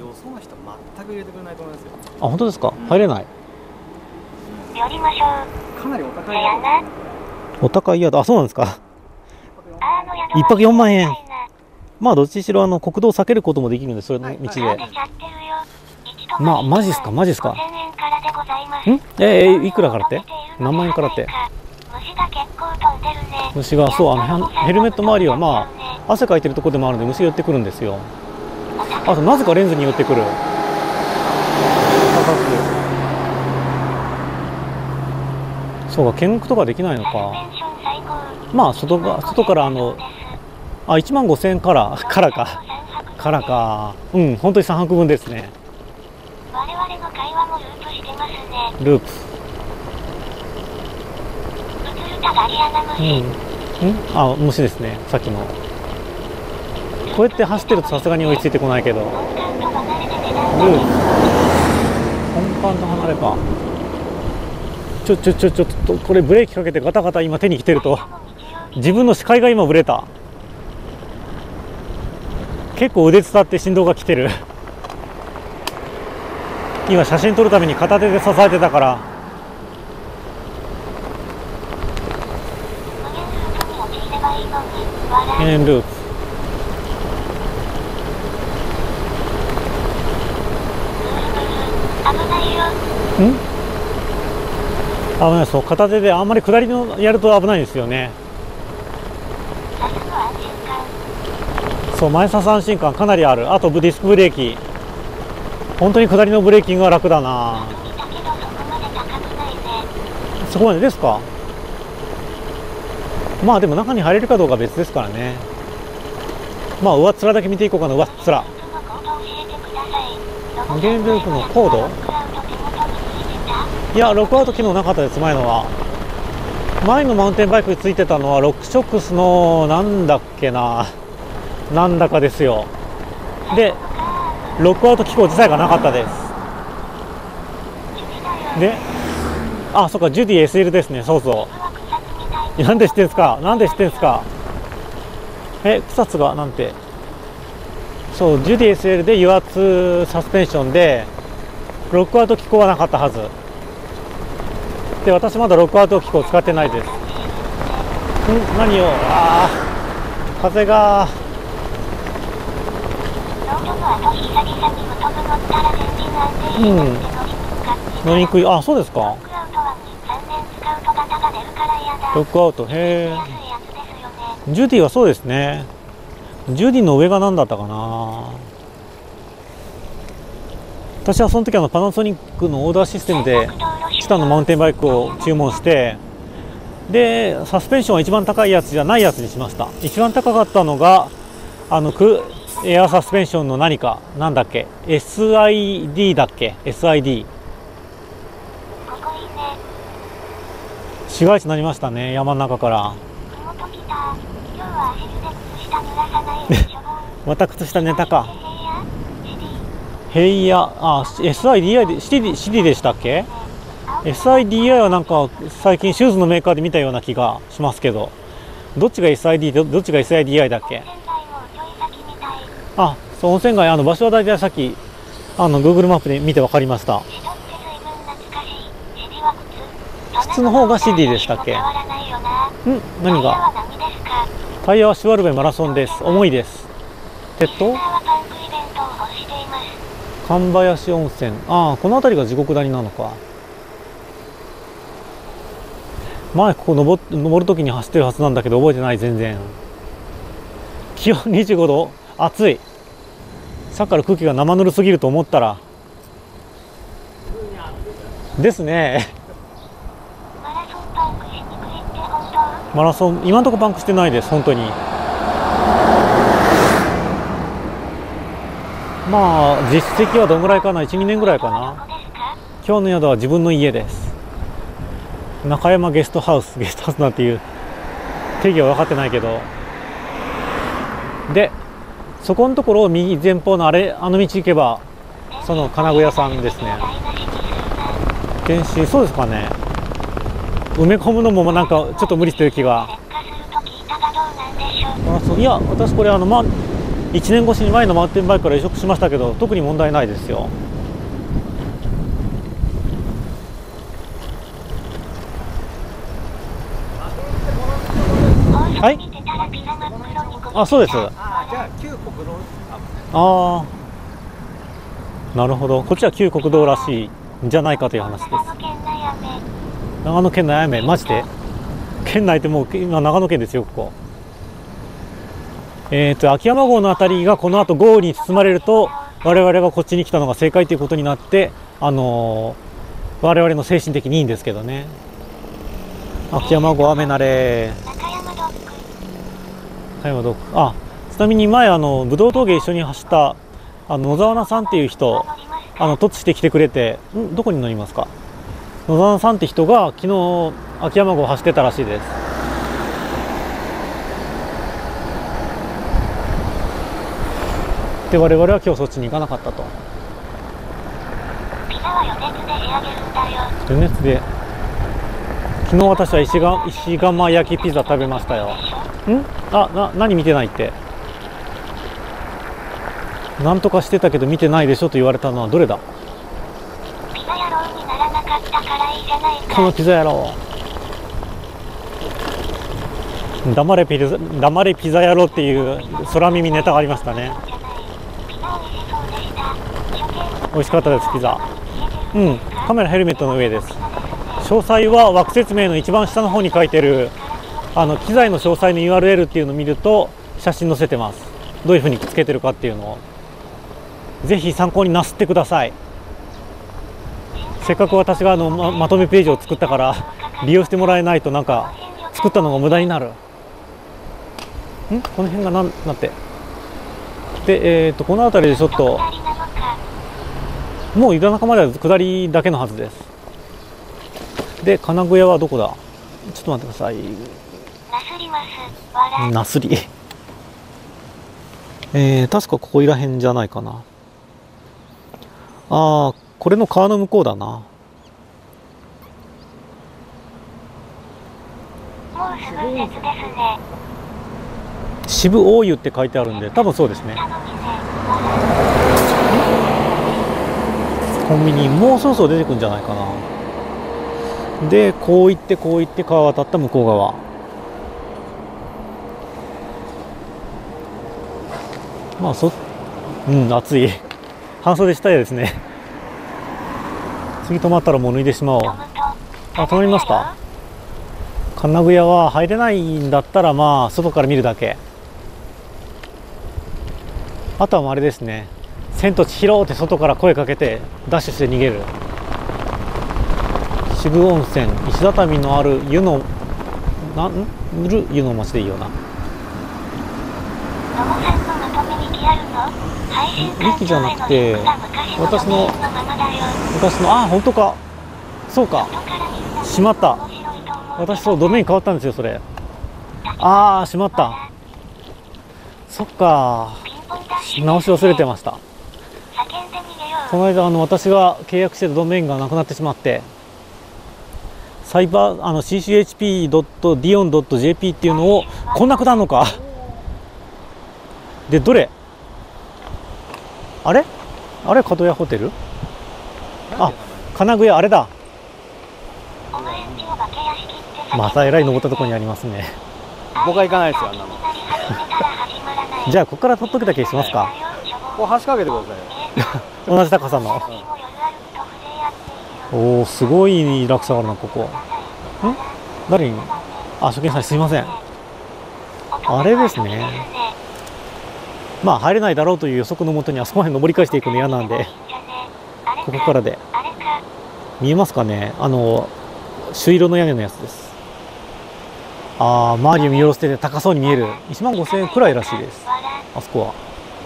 あ、本当ですか。入れない。 寄りましょう。 かなりお高い宿。 お高い宿、あ、そうなんですか。一泊よんまんえん。まあどっちにしろあの国道を避けることもできるんで、それの道で。まあマジっすか、マジっすか。ん？えー、いくらからって？何万円からって？虫が、そう、あのヘルメット周りはまあ汗かいてるとこでもあるので虫が寄ってくるんですよ。あとなぜかレンズに寄ってくる。そうか、見学とかできないのか。まあ外が外からあのあいちまんごせんえんからからかからか、うん、本当にさんぱくぶんですね。 我々の会話もループしてますね。 ループ。 映るたガリアナ虫。 うん。ん？あ、虫ですね。さっきの。こうやって走ってるとさすがに追いついてこないけど。ループ。本館と離れか。ちょちょちょちょっとこれブレーキかけてガタガタ今手に来てると自分の視界が今ブレた。結構腕伝って振動が来てる。今写真撮るために片手で支えてたから。無限ループ。ん？危ない。そう、片手であんまり下りのやると危ないですよね。そう、前差す安心感かなりある。あとディスクブレーキ。本当に下りのブレーキングは楽だな。そこまでですか。まあでも中に入れるかどうかは別ですからね。まあ上っ面だけ見ていこうかな。上っ面。無限ループのコード？いや、ロックアウト機能なかったです。前のは。前のマウンテンバイクについてたのはロックショックスのなんだっけな、なんだかですよ。でロックアウト機構自体がなかったです。で、あ、そっか、ジュディ エスエル ですね。そうそう。なんで知ってんすか。なんで知ってんすか。え、草津がなんて。そう、ジュディ エスエル で油圧サスペンションでロックアウト機構はなかったはずで、私まだロックアウト機構使ってないです。ん、何よ。あー、風が。うん、乗りにくい。あ、そうですか。ロックアウト、へえ。ジュディはそうですね。ジュディの上が何だったかな。私はその時あのパナソニックのオーダーシステムでチタンのマウンテンバイクを注文して、 でサスペンションは一番高いやつじゃないやつにしました。一番高かったのがあのクエアサスペンションの何かなんだっけ エスアイディー だっけ エスアイディー。 ここいいね。 市街地になりましたね。山の中からふもときた。今日は足湯で靴下濡らさないようにしょぼん。 また靴下ネタか。 シディヘイヤあ エスアイディーアイ でシディシディでしたっけ。 エスアイディーアイ はなんか最近シューズのメーカーで見たような気がしますけど、どっちが エスアイディー でどっちが エスアイディーアイ だっけ。 仙台もちょい先みたい。 あ、そう温泉街あの場所は大体さっきあの Google マップで見て分かりました。 シドって随分懐かしい。シディは靴。 靴の方がシディでしたっけ。 変わらないよな。 ん何が。 タイヤは何ですか。 タイヤはシュワルベマラソンです。重いです。鉄塔リスナーはパンクイベントを欲しています。 神林温泉、ああこの辺りが地獄谷なのか。前ここ登登るときに走ってるはずなんだけど覚えてない。全然気温にじゅうごど、暑い。さっきから空気が生ぬるすぎると思ったらですね。 マラソンパンクしにくいって本当。 マラソン今のところパンクしてないです本当に。まあ実績はどんぐらいかな。 いちにねんぐらいかな。 どこですか。 今日の宿は自分の家です。中山ゲストハウス。ゲストハウスなんていう定義は分かってないけど、でそこのところを右前方のあれあの道行けばその金具屋さんですね。電子そうですかね。埋め込むのもなんかちょっと無理してる気が。あそういや私これあの、ま、いちねん越しに前のマウンテンバイクから移植しましたけど特に問題ないですよ。はい。あ、そうです。ああ、なるほど。こっちは旧国道らしいんじゃないかという話です。長野県内雨、マジで。県内ってもう今長野県ですよここ。えっと秋山郷のあたりがこの後豪雨に包まれると我々がこっちに来たのが正解ということになって、あのー、我々の精神的にいいんですけどね。秋山郷雨なれ。あ、ちなみに前あのぶどう峠一緒に走ったあの野沢菜さんっていう人、あの突してきてくれて、んどこに乗りますか。野沢菜さんって人が昨日秋山郷を走ってたらしいです。で我々は今日そっちに行かなかったと。 ピザは余熱で仕上げるんだよ。 余熱で。昨日私は石が石窯焼きピザ食べましたよ。んあな何見てないって。なんとかしてたけど見てないでしょと言われたのはどれだ。 ピザ野郎にならなかったからいいじゃないか。 このピザ野郎。黙れピザ黙れピザ野郎っていう空耳ネタがありましたね。美味しかったですピザ。うんカメラヘルメットの上です。詳細は枠説明の一番下の方に書いてるあの機材の詳細の ユーアールエル っていうのを見ると写真載せてます。どういうふうにつけてるかっていうのをぜひ参考になすってください。せっかく私があの ま, まとめページを作ったから利用してもらえないとなんか作ったのが無駄になる。んこの辺がなんなってで、えー、とこの辺りでちょっともう井田中までは下りだけのはずです。で金具屋はどこだ。ちょっと待ってください。なすりえー、確かここいらへんじゃないかな。ああこれの川の向こうだな。 もうすぐ鉄ですね。 渋大湯って書いてあるんで多分そうですね。コンビニもうそろそろ出てくるんじゃないかな。でこう行ってこう行って川渡った向こう側。まあそうん暑い半袖したいですね。次止まったらもう脱いでしまおう。あ止まりますか。金具屋は入れないんだったらまあ外から見るだけ。あとはあれですね、千と千尋って外から声かけてダッシュして逃げる。渋温泉石畳のある湯のなんぬる湯の町でいいよな。ミキじゃなくて私の昔の、あ、本当か、そうか、しまった、私そうドメイン変わったんですよそれ。ああ、しまった、そっか、直し忘れてました。この間あの私が契約してたドメインがなくなってしまって、サイバーあの シーシーエイチピードットディオンドットジェーピー っていうのをこんなくなるのか。でどれあれあれ角屋ホテル、あ、金具屋、あれだ、またえらい登ったところにありますね。 僕は行かないですよ、あんなの。 じゃあここから取っときだけしますか。 こう橋かけてくださいよ。 同じ高さの、うん、おお、すごい落差があるなここ。ん誰に、あ、初見さんすいません、あれですね。まあ入れないだろうという予測のもとにあそこまで登り返していくの嫌なんで、ここからで見えますかね、あの朱色の屋根のやつです。ああ、周りを見下ろしてて高そうに見える。いちまんごせんえんくらいらしいです、あそこは。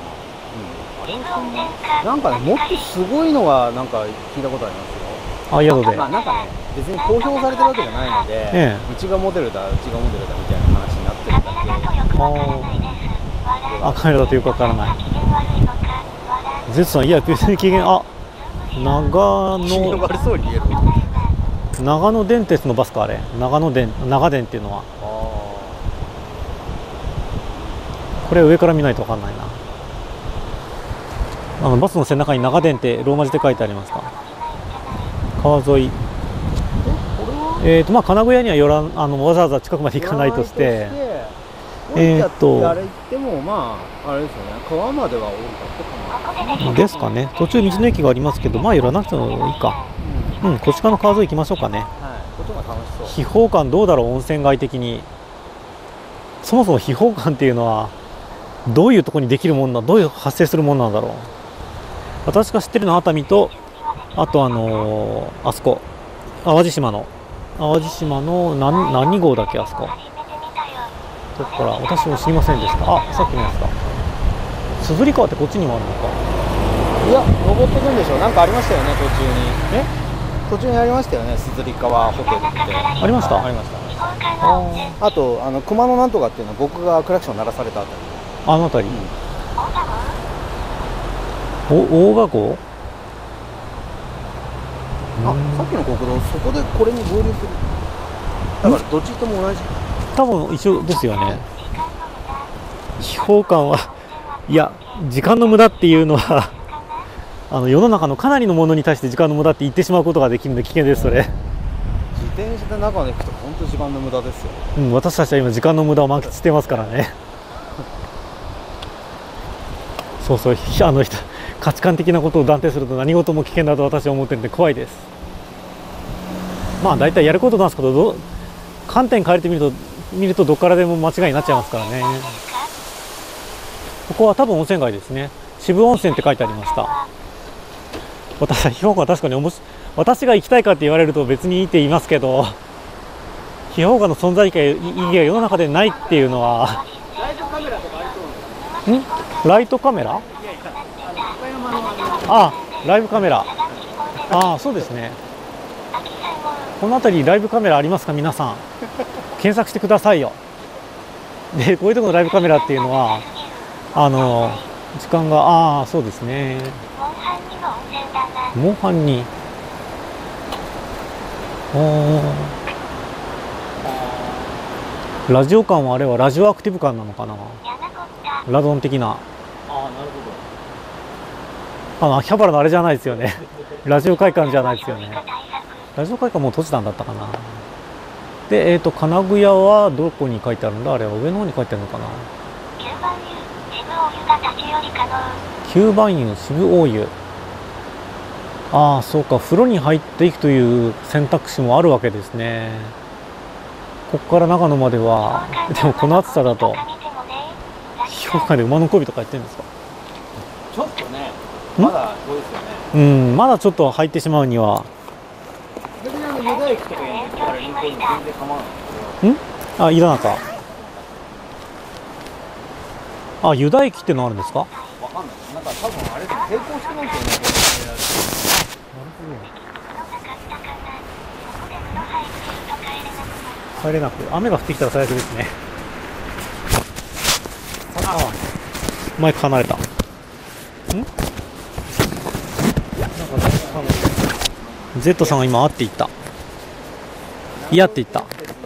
うん、なんかね、もっとすごいのがなんか聞いたことありますよ。 あ、宿で、 まあ、なんかね、別に公表されてるわけじゃないので、ええ、うちがモデルだ、うちがモデルだみたいな話になってるんだけど、 ああ、カメラだとよくわからない。ゼッツさん、いや別に機嫌、あ、長野悪そうに見える。 長野電鉄のバスか、あれ長野電、長電っていうのは。これ上から見ないとわかんないな。あのバスの背中に長電ってローマ字で書いてありますか。川沿い、えっとまあ金具屋にはよらん、あのわざわざ近くまで行かないとして、えっとあれ行ってもまああれですよね、川までは降りたってかなですかね。途中道の駅がありますけど、まあ寄らなくてもいいか。うん、うん、こっち側の川沿い行きましょうかね。 はい、こっちが楽しそう。 秘宝館どうだろう、温泉街的に。そもそも秘宝館っていうのはどういうところにできるもんな、どういう発生するもんなんだろう。私が知ってるのは熱海と、あとあのー、あそこ淡路島の淡路島の何何号だっけ、あそこどこから、私も知りませんでした。あ、さっきのやつだ。硯川ってこっちにもあるのか。 いや、登ってくんでしょ。なんかありましたよね、途中に。 え途中にありましたよね、硯川ホテルって。 ありました。 ありました。ああとあの熊野なんとかっていうのは僕がクラクション鳴らされたあたり。 あのあたり、うん、お大賀号、 あ、さっきの国道、そこでこれに合流する。だからどっちとも同じ。 多分一緒ですよね。秘宝館はいや、時間の無駄っていうのはあの世の中のかなりのものに対して時間の無駄って言ってしまうことができるので危険です。それ自転車で中で行くと本当時間の無駄ですよ。 うん、私たちは今時間の無駄を満喫してますからねそうそう、あの人価値観的なことを断定すると何事も危険だと私は思ってるんで怖いです。まあ大体やることなんですけど、ど観点変えてみると見るとどっからでも間違いになっちゃいますからね。ここは多分温泉街ですね。渋温泉って書いてありました。私は秘宝館は確かにおもし私が行きたいかって言われると別にいいって言いますけど、秘宝館の存在意義が世の中でないっていうのは。んライトカメラ、あ、ライブカメラ、ああ、そうですね。この辺りライブカメラありますか、皆さん検索してくださいよ。でこういうところのライブカメラっていうのはあの時間が、ああ、そうですね、モンハンに、ラジオ館はあれはラジオアクティブ館なのかな、ラドン的な。ああ、なるほど。あの秋葉原のあれじゃないですよねラジオ会館じゃないですよね。ラジオ会館もう閉じたんだったかな。で、えっと金具屋はどこに書いてあるんだ、あれは上の方に書いてあるのかな。九番湯渋大湯、ああ、そうか、風呂に入っていくという選択肢もあるわけですね。ここから長野までは。でもこの暑さだと秘宝館で馬の交尾とかやってるんですか。 ちょっとね、まだそうですよね。 うん、まだちょっと入ってしまうには。 逆にあのユダ駅とかに行ったら全然構わないんですけど。ん？ あ、湯田中。あ、湯田駅ってのあるんですか？ わかんない。なんか多分あれですね、並行してるんですよね。 帰れなくて、雨が降ってきたら最悪ですね。ああ、マイク離れた。ん？なんかZ さんが今、あって言った。嫌って言った。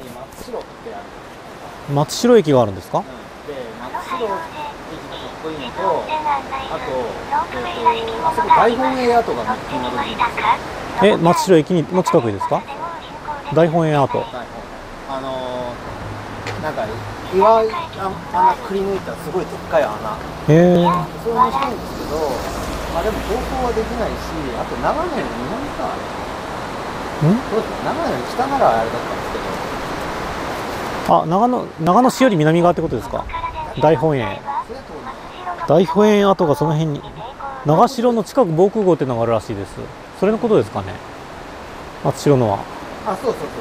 松代駅があるんですか？ で、松代駅がかっこいいのと、あと、あそこ大本営跡が気になるんですよ。 え、松代駅の近くですか？大本営跡。 あのー、なんか岩穴くり抜いたすごいでっかい穴。 へえ。 それ面白いんですけど、まあでも逃走はできないし、あと長野より南か。 ん？ そうですね。長野より北ならあれだったんですけど。 あ、長野長野市より南側ってことですか？大本営。大本営跡がその辺に、長篠の近く防空壕っていうのがあるらしいです。それのことですかね。松代のは。 あ、そうそうそう。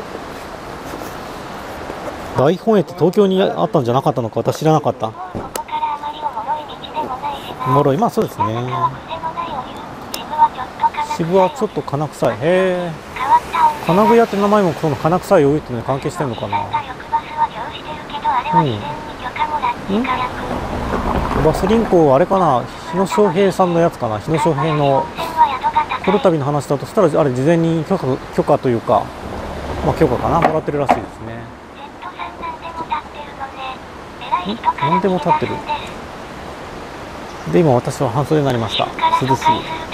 大本営って東京にあったんじゃなかったのか、私知らなかった。脆い、まあそうですね。渋はちょっと金臭い。へえ。金具屋って名前もこの金臭いお湯っていうのに関係してるのかな。うん。ん？バスリンコはあれかな、日野翔平さんのやつかな。日野翔平のこの度の話だとしたら、あれ事前に許可、許可というか、まあ許可かな、もらってるらしいですね。ん？何でも立ってる。で、今私は半袖になりました。涼しい。移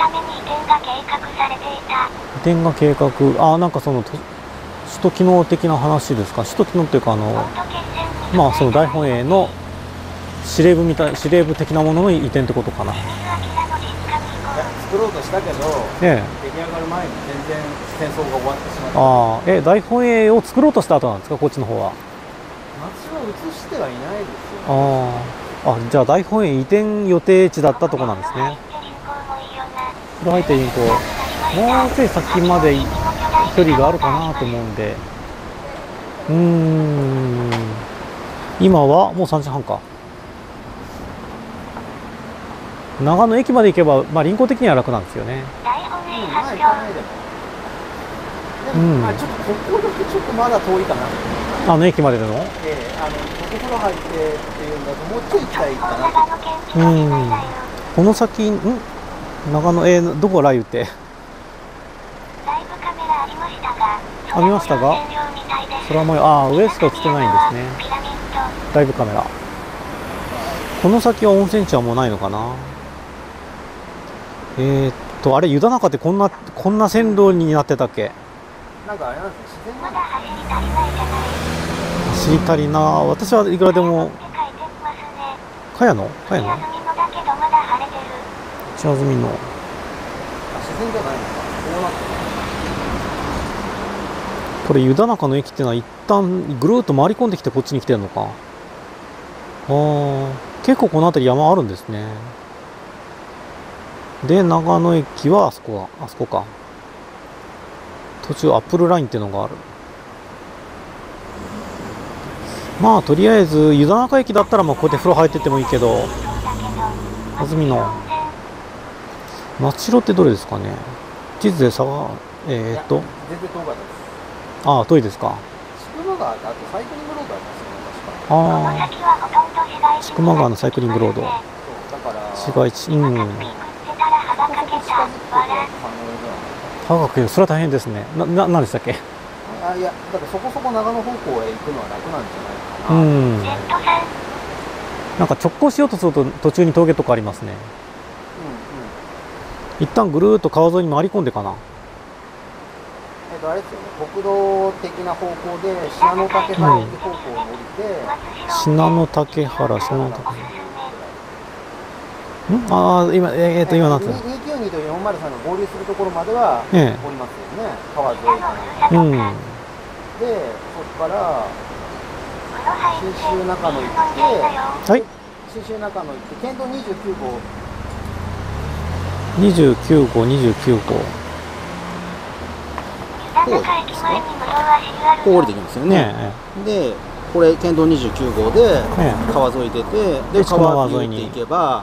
転が計画、あ、なんかその首都機能的な話ですか。首都機能っていうか、あの、まあその大本営の司令部みたい、司令部的なものの移転ってことかな。 作ろうとしたけど、 ええ、 出来上がる前に全然戦争が終わってしまった。 ああ、え、大本営を作ろうとした後なんですか、こっちの方は。 町は移してはいないですよ、 ああ、あ、じゃあ大本営移転予定地だったとこなんですね。これ入って銀行、もうちょい先まで距離があるかなと思うんで、うーん、今はもうさんじはんか。長野駅まで行けば、まあ臨行的には楽なんですよね。 うん、まあ行かないでも。でも、まあちょっとここだけちょっとまだ遠いかな。 あの駅まででの？ ええ、あのここ風呂入ってっていうんだともうちょい行きたいかなと。 うん。この先、ん？長野、えー、どこ雷雨って？あ、見ましたが？空模様、ああ、上しか映ってないんですね。ライブカメラ。この先は温泉地はもうないのかな。えー、っと、あれ、湯田中ってこんな、こんな線路になってたっけ？ なんかあれなんですね、自然なんです走り足りな。私はいくらでも。茅野？茅野？茶摘みの。 自然じゃないのか。そうなってる。 これ湯田中の駅っていうのは一旦ぐるーっと回り込んできてこっちに来てるのか。ああ、結構この辺り山あるんですね。で、長野駅はあそこは、あそこか。途中アップルラインっていうのがある。まあとりあえず湯田中駅だったらまあこうやって風呂入ってってもいいけど、安曇野松代ってどれですかね。地図でさが、えー、っと全然遠かったです。 ああ、遠いですか。 千曲川ってあとサイクリングロードありますよね、確か。 ああ、千曲川のサイクリングロード。 そう、だから市街地、うん。 そこそこ近づくことは可能ではない。 高く、それは大変ですね。な、な、なんでしたっけ。 あ、いや、だからそこそこ長野方向へ行くのは楽なんじゃないかうな。 ん。なんか直行しようとすると途中に峠とかありますね。 うんうん。 一旦ぐるーっと川沿いに回り込んでかな。 えっとあれですよね、国道的な方向で信濃竹原駅方向に降りて、 信濃竹原、信濃竹原。ん？ああ、今、えー、っと今なんて。 にひゃくきゅうじゅうにとよんまるさんが合流するところまでは降ええ、 りますよね、川沿いかな。 うん。 で、そこから信州中野行って、 はい。 信州中野行って、県道にじゅうきゅうごう。 にじゅうきゅうごう、にじゅうきゅうごう。 こうですか？こう降りていくんですよね。 ねえ。 で、 これ県道にじゅうきゅうごうでえ川沿い出て、 でで千曲川川沿いに沿いに行っていけば、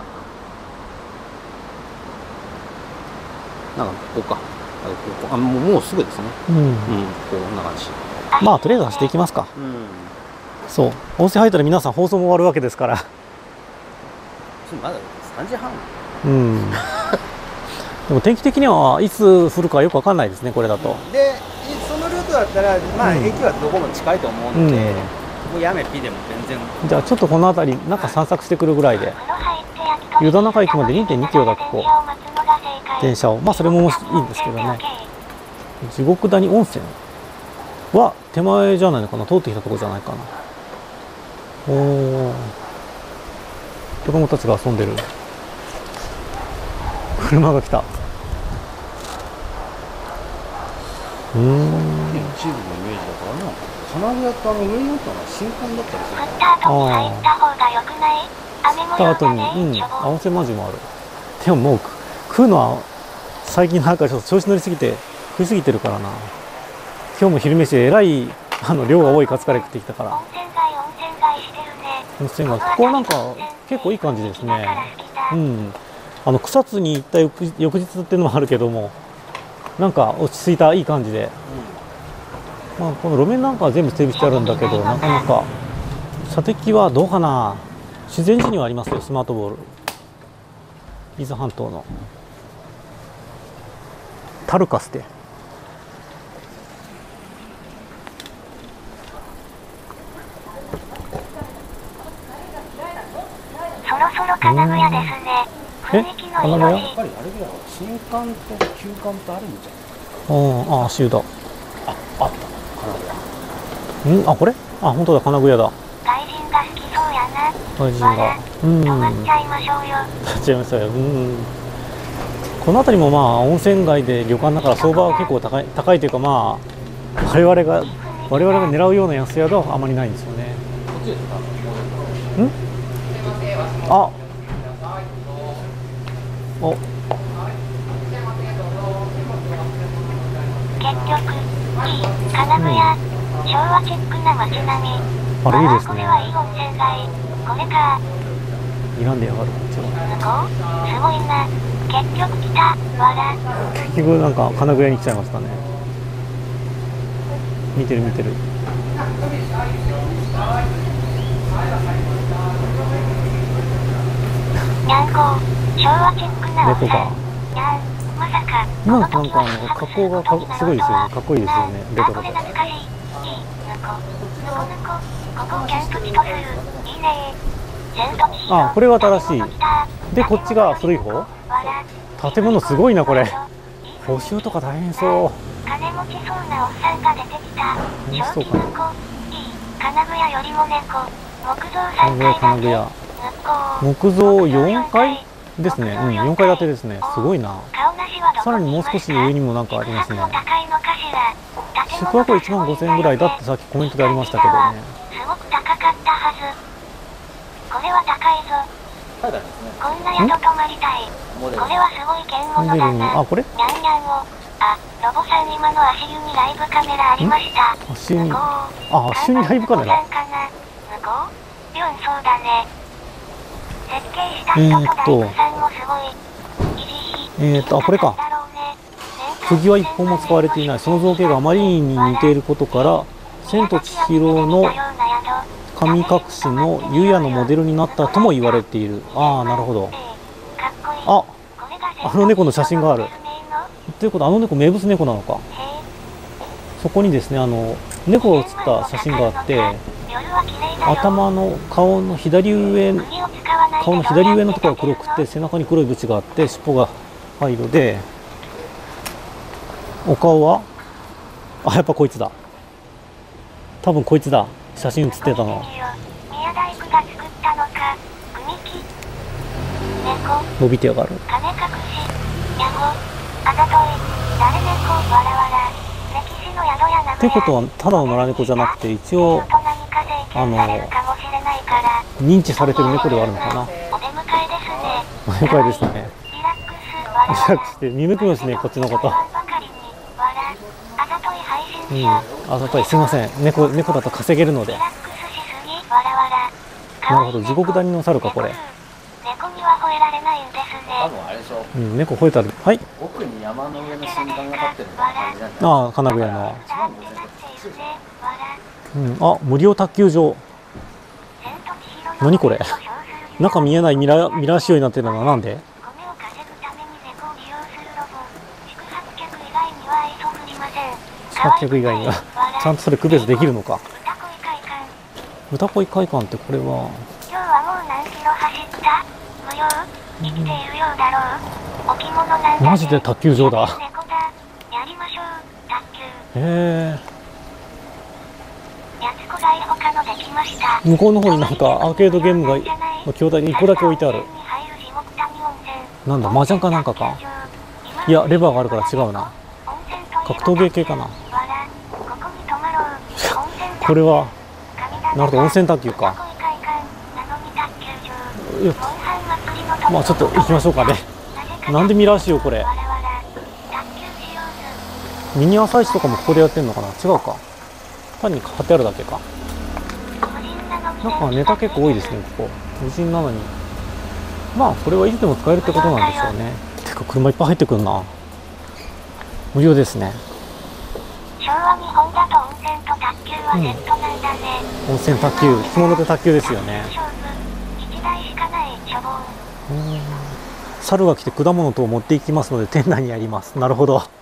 なんかここか、あここあもうもうすぐですね。 うん、 うん、こんな感じ。 まあとりあえず走っていきますか。 うん。 そう温泉入ったら皆さん放送も終わるわけですからまださんじはん。 うんでも天気的にはいつ降るかよくわかんないですねこれだと。 で、そのルートだったら、まあ、 うん駅はどこも近いと思ううんので、もうやめピでも全然。 じゃあちょっとこの辺り中散策してくるぐらいで湯田中駅まで にてんにキロだっけこう電車をまあそれもいいんですけどね。地獄谷温泉は手前じゃないのかな、通ってきたところじゃないかな。おお子供たちが遊んでる。車が来た。うーん地図のイメージだからな。金具屋とあの上にあったのは新館だったりする降った後に入った方が良くない？雨模来た様後に、 だね、 うん、 しょぼあ温泉まんじゅうもある。でももう食うのは最近なんかちょっと調子乗りすぎて食いすぎてるからな。今日も昼飯えらいあの量が多いカツカレー食ってきたから。 温泉街温泉街してるね。 温泉がここはなんか結構いい感じですね。うん、あの草津に行った翌翌日っていうのもあるけども、なんか落ち着いたいい感じで、まあ、この路面なんかは全部整備してあるんだけど、なかなか射的はどうかな。自然寺にはありますよスマートボール。伊豆半島のタルカステ。 そろそろ金具屋ですね。雰囲気のいい金具屋路地。 やっぱりあれだよ、新館と旧館とあるんじゃうん、あ、足湯だ。 ん。あ、あった、金具屋。 うん、あ、これあ、本当だ、金具屋だ。 外人が好きそうやな。 外人がわら。 うん。 泊まっちゃいましょうよ。 立っちゃいましたよ。うん。この辺りもまあ温泉街で旅館だから相場は結構高い高いというか、まあ我々が我々が狙うような安宿はあまりないんですよね。 こっちですか。 ん？あ。お。 結局、いい、金具屋。昭和チックな街並み。 あれいいですねこれはいい温泉街。これか。 睨んでやがる。こっちは向こうすごいな。結局来た。わら。 結局なんか金具屋に来ちゃいましたね。見てる見てる。 にゃんこ。昭和チックな温泉。 猫が。 にゃん。まさか。 今のなんかあの格好がかすごいですよね。かっこいいですよね。レトロで。 あ、これ懐かしい。いい。ぬこ。ぬこぬこ。ここをキャンプ地とする。いいね。 あ、これは新しい。で、こっちが古い方。建物すごいなこれ。補修とか大変そう。 金持ちそうなおっさんが出てきた。正気の子。いい。金具屋よりも猫。木造さんかい建て。 木造よんかいですね。うん、よんかい建てですね。すごいな。さらにもう少し上にもなんかありますね。宿泊はいちまんごせんえんぐらいだってさっきコメントでありましたけどね。 すごく高かったはず。これは高いぞ。 ただですね。 こんな宿泊まりたい。これはすごい剣物だな。 あ、これ？ にゃんにゃんを。あ、ロボさん今の足湯にライブカメラありました。 足湯に。あ、足湯にライブカメラ。 向こう？ビュンそうだね。設計した人と大工さんもすごい。 えーっと、あ、これか。釘は一本も使われていない。その造形があまりに似ていることから千と千尋の神隠しの湯屋のモデルになったとも言われている。ああ、なるほど。あ、あの猫の写真がある。ということはあの猫名物猫なのか。そこにですね、あの猫が写った写真があって、頭の顔の左上顔の左上のところが黒くて、背中に黒い縁があって尻尾が灰色で、お顔はあ、やっぱこいつだ。多分こいつだ。写真写ってたの。伸びてやがる。ってことはただの野良猫じゃなくて、一応あの認知されてる猫ではあるのかな。お出迎えですね。リラックスして見向きますね、こっちのこと。うん、あざとい、すいません。猫猫だと稼げるので。 なるほど、地獄谷の猿かこれ。 猫には吠えられないんです多ね。 分あれでしょ。 うん、猫吠えたら、はい。 奥に山の上の瞬間が立ってるみたいな感じなんじゃない？ ああ、金具屋の。 だってなっているね。わら。 うん、あ、無料卓球場。何これ。中見えないミラー、ミラー仕様になってるのはなんで？ 米を稼ぐために猫を利用するロボ。宿泊客以外には愛想振りません。 宿泊客以外にはちゃんとそれ区別できるのか。 歌恋会館。 歌恋会館ってこれは。 今日はもう何キロ走った？無料？生きているようだろう。置物なんだね。 マジで卓球場だ。 猫だ。やりましょう。卓球。 へえ。 やつこがい他のできました。 向こうの方になんかアーケードゲームが兄弟にいっこだけ置いてある。なんだ、麻雀かなんかか。いや、レバーがあるから違うな。格闘ゲー系かな。これはなるほど、温泉卓球か。いや、まあちょっと行きましょうかね。なんでミラー仕様これ。ミニ朝市とかもここでやってんのかな。違うか、単に貼ってあるだけか。なんかネタ結構多いですね、ここ。無人なのに。まあこれはいつでも使えるってことなんでしょうね。てか車いっぱい入ってくるな。無料ですね。 昭和日本だと温泉と卓球はセットなんだね。 温泉卓球、着物で卓球ですよね。 いちだいしかない処方。 うん、猿が来て果物等を持っていきますので店内にあります。なるほど。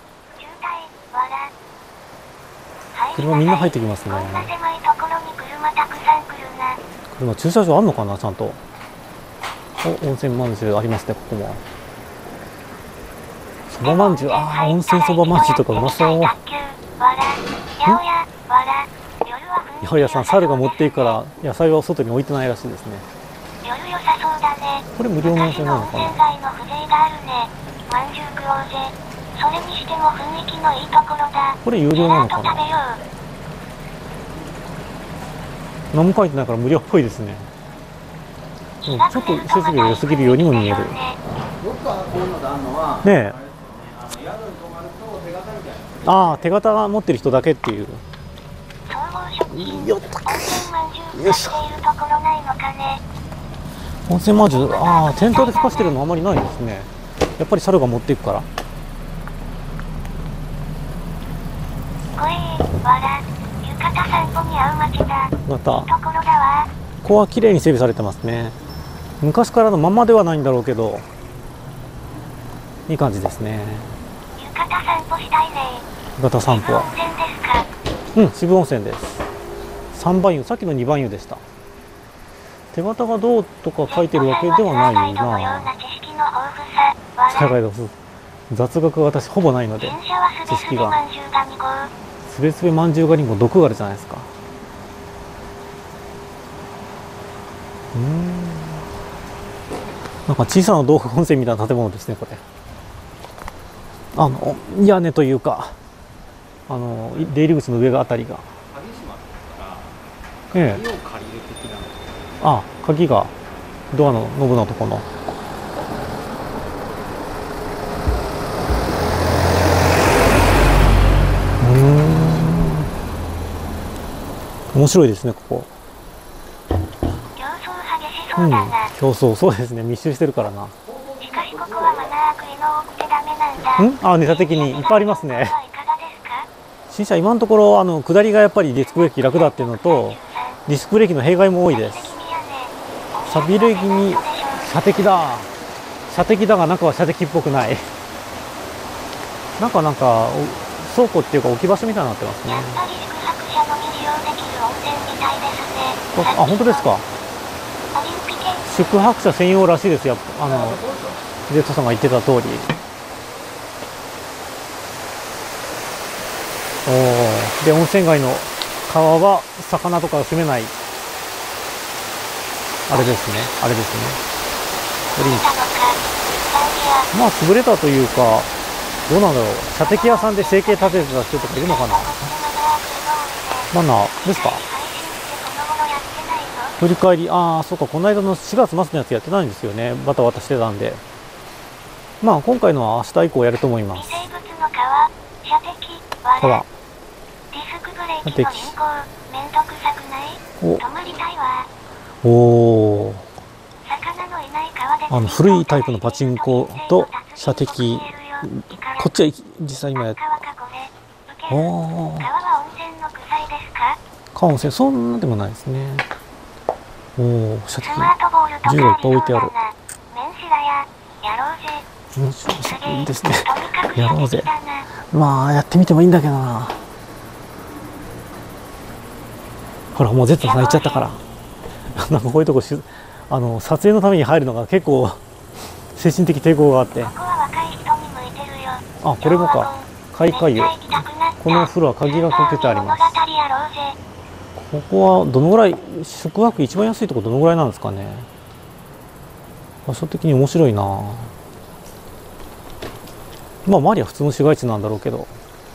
車みんな入ってきますね。 こんな狭いところに車たくさん来るな。 車駐車場あんのかな、ちゃんと。お、温泉まんじゅうありますね、ここも。そばまんじゅう、ああ、温泉そばまんじゅうとかうまそう。八百屋さん、猿が持っていくから野菜は外に置いてないらしいですね。 夜良さそうだね。 これ無料の温泉なのかな。 温泉街の風情があるね。まんじゅう食おうぜ。それにしても雰囲気のいいところだ。 これ有料なのかな。何も書いてないから無料っぽいですね。うん、ちょっと設備が良すぎるようにも見える。 よくこういうのであるのは、 ねえ。 宿に泊まると手形みたいな。ああ、手形が持ってる人だけっていう。よっ。よいしょ。温泉まんじゅう、ああ、店頭で吹かしてるのあまりないですね。やっぱり猿が持っていくから。またここは綺麗に整備されてますね。昔からのままではないんだろうけどいい感じですね。 浴衣散歩したいね。 浴衣散歩。うん、渋温泉です。さんばん湯、さっきのにばん湯でした。手形がどうとか書いてるわけではないな。社会の雑学が私ほぼないので知識が。すべすべまんじゅうがりんご、毒があるじゃないですか。うん、なんか小さな道具温泉みたいな建物ですね、これ。あの屋根というか、あの出入り口の上があたりが。ええ。あ、鍵がドアのノブのところの。うん。面白いですね、ここ。うん、競争、そうですね、密集してるからな。 しかしここはマナー食いの多くてダメなんだ。 ん？あ、ネタ的にいっぱいありますね。新車今のところあの下りがやっぱりディスクブレーキ楽だっていうのと、ディスクブレーキの弊害も多いです。錆びれ気味、射的だ。射的だが中は射的っぽくない。なんかなんか倉庫っていうか置き場所みたいになってますね。あ、本当ですか。宿泊者専用らしいですよ。あの Z さんが言ってた通り。おお。で温泉街の川は魚とかを住めないあれですね。あれですね。まあ優れたというかどうなんだろう。射的屋さんで生計立ててた人とかいるのかな。マナーですか。振り返り、ああ、そうか、この間のしがつ末のやつやってないんですよね。バタバタしてたんで。まあ、今回のは明日以降やると思います。川。射的。お。 おお。 魚のいない川であの古いタイプのパチンコと射的、こっちは実際今やっおお。 川は温泉の臭いですか？ 川温泉そんなでもないですね。おお、射的スマートボールとか銃がいっぱい置いてある。 メンシラややろうぜ。 面白いいいですね。 とにかくやろうぜ射的だな。 まあやってみてもいいんだけどな。ほらもう Z さん行っちゃったからなんかこういうとこしあの撮影のために入るのが結構精神的抵抗があって。 ここは若い人に向いてるよ。 あ、これもか。開会湯。このお風呂は鍵がかけてあります。ここはどのぐらい、宿泊一番安いところどのぐらいなんですかね。場所的に面白いな。まあ周りは普通の市街地なんだろうけど、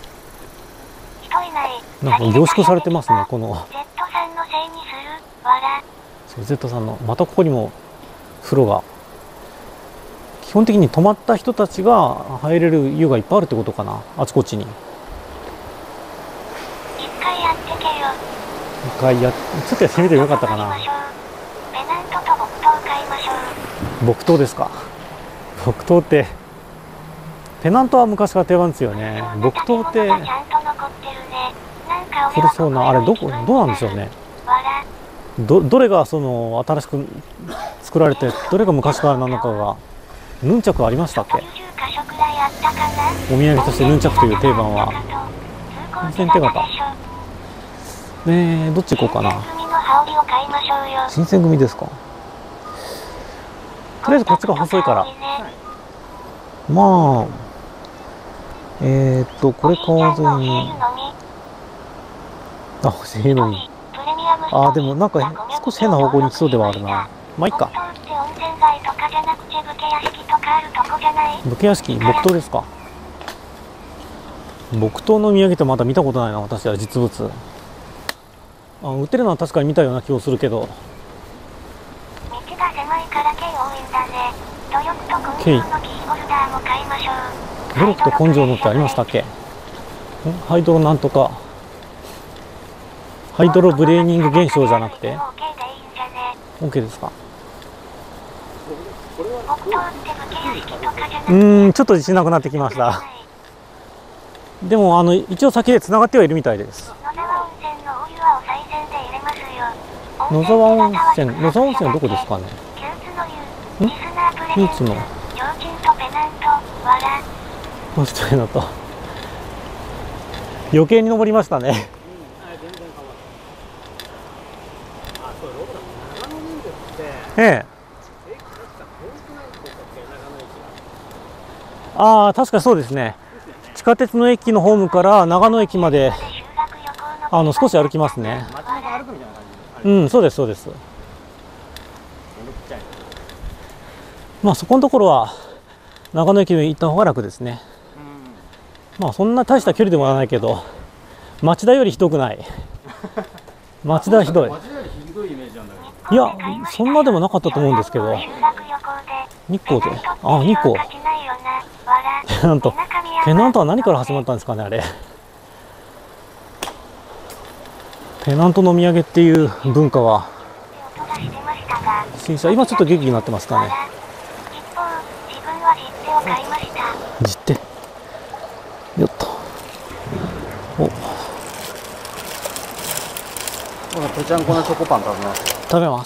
なんか凝縮されてますね、この Z さんのせいにするわら。 そう Z さんのまたここにも風呂が、基本的に泊まった人たちが入れる湯がいっぱいあるってことかな、あちこちに。 一回やってけよ。 一回やちょっとやってみてもよかったかな。 ペナントと木刀買いましょう。 木刀ですか。木刀ってペナントは昔から定番ですよね。木刀って古そうな、あれどこどうなんでしょうね。どどれがその新しく作られてどれが昔からなのかが。ヌンチャクありましたっけ。お土産としてヌンチャクという定番は新鮮手形ねえ、どっち行こうかな。新選組ですか。とりあえずこっちが細いから、まあえー、っとこれ買わずに、あ、欲しいのに。あ、でもなんか少し変な方向に行きそうではあるな。まあいいか。武家屋敷、木刀ですか。木刀の土産ってまだ見たことないな、私は実物。あ、売ってるのは確かに見たような気がするけど。 道が狭いから軽多いんだね。努力と根性のキーホルダーも買いましょう。 努力と根性のってありましたっけ。ハイドロなんとか、ハイドロブレーニング現象じゃなくて OK ですか。うーん、ちょっと自信なくなってきました。でもあの一応先でつながってはいるみたいです。野沢温泉、野沢温泉はどこですかね。ん？唯一のもう一人だと余計に登りましたね。ええ。ああ、確かそうですね。地下鉄の駅のホームから長野駅まであの少し歩きますね。うん、そうですそうです。まあそこのところは長野駅に行った方が楽ですね。まあそんな大した距離でもないけど、町田よりひどくない。町田はひどい。いや、そんなでもなかったと思うんですけど。日光で、あ、日光。ペナント、ペナントは何から始まったんですかね、あれ。ペナントの土産っていう文化は新車、今ちょっと元気になってますかね。実手よっと。お、 ぺちゃんこなチョコパン食べます。 食べます。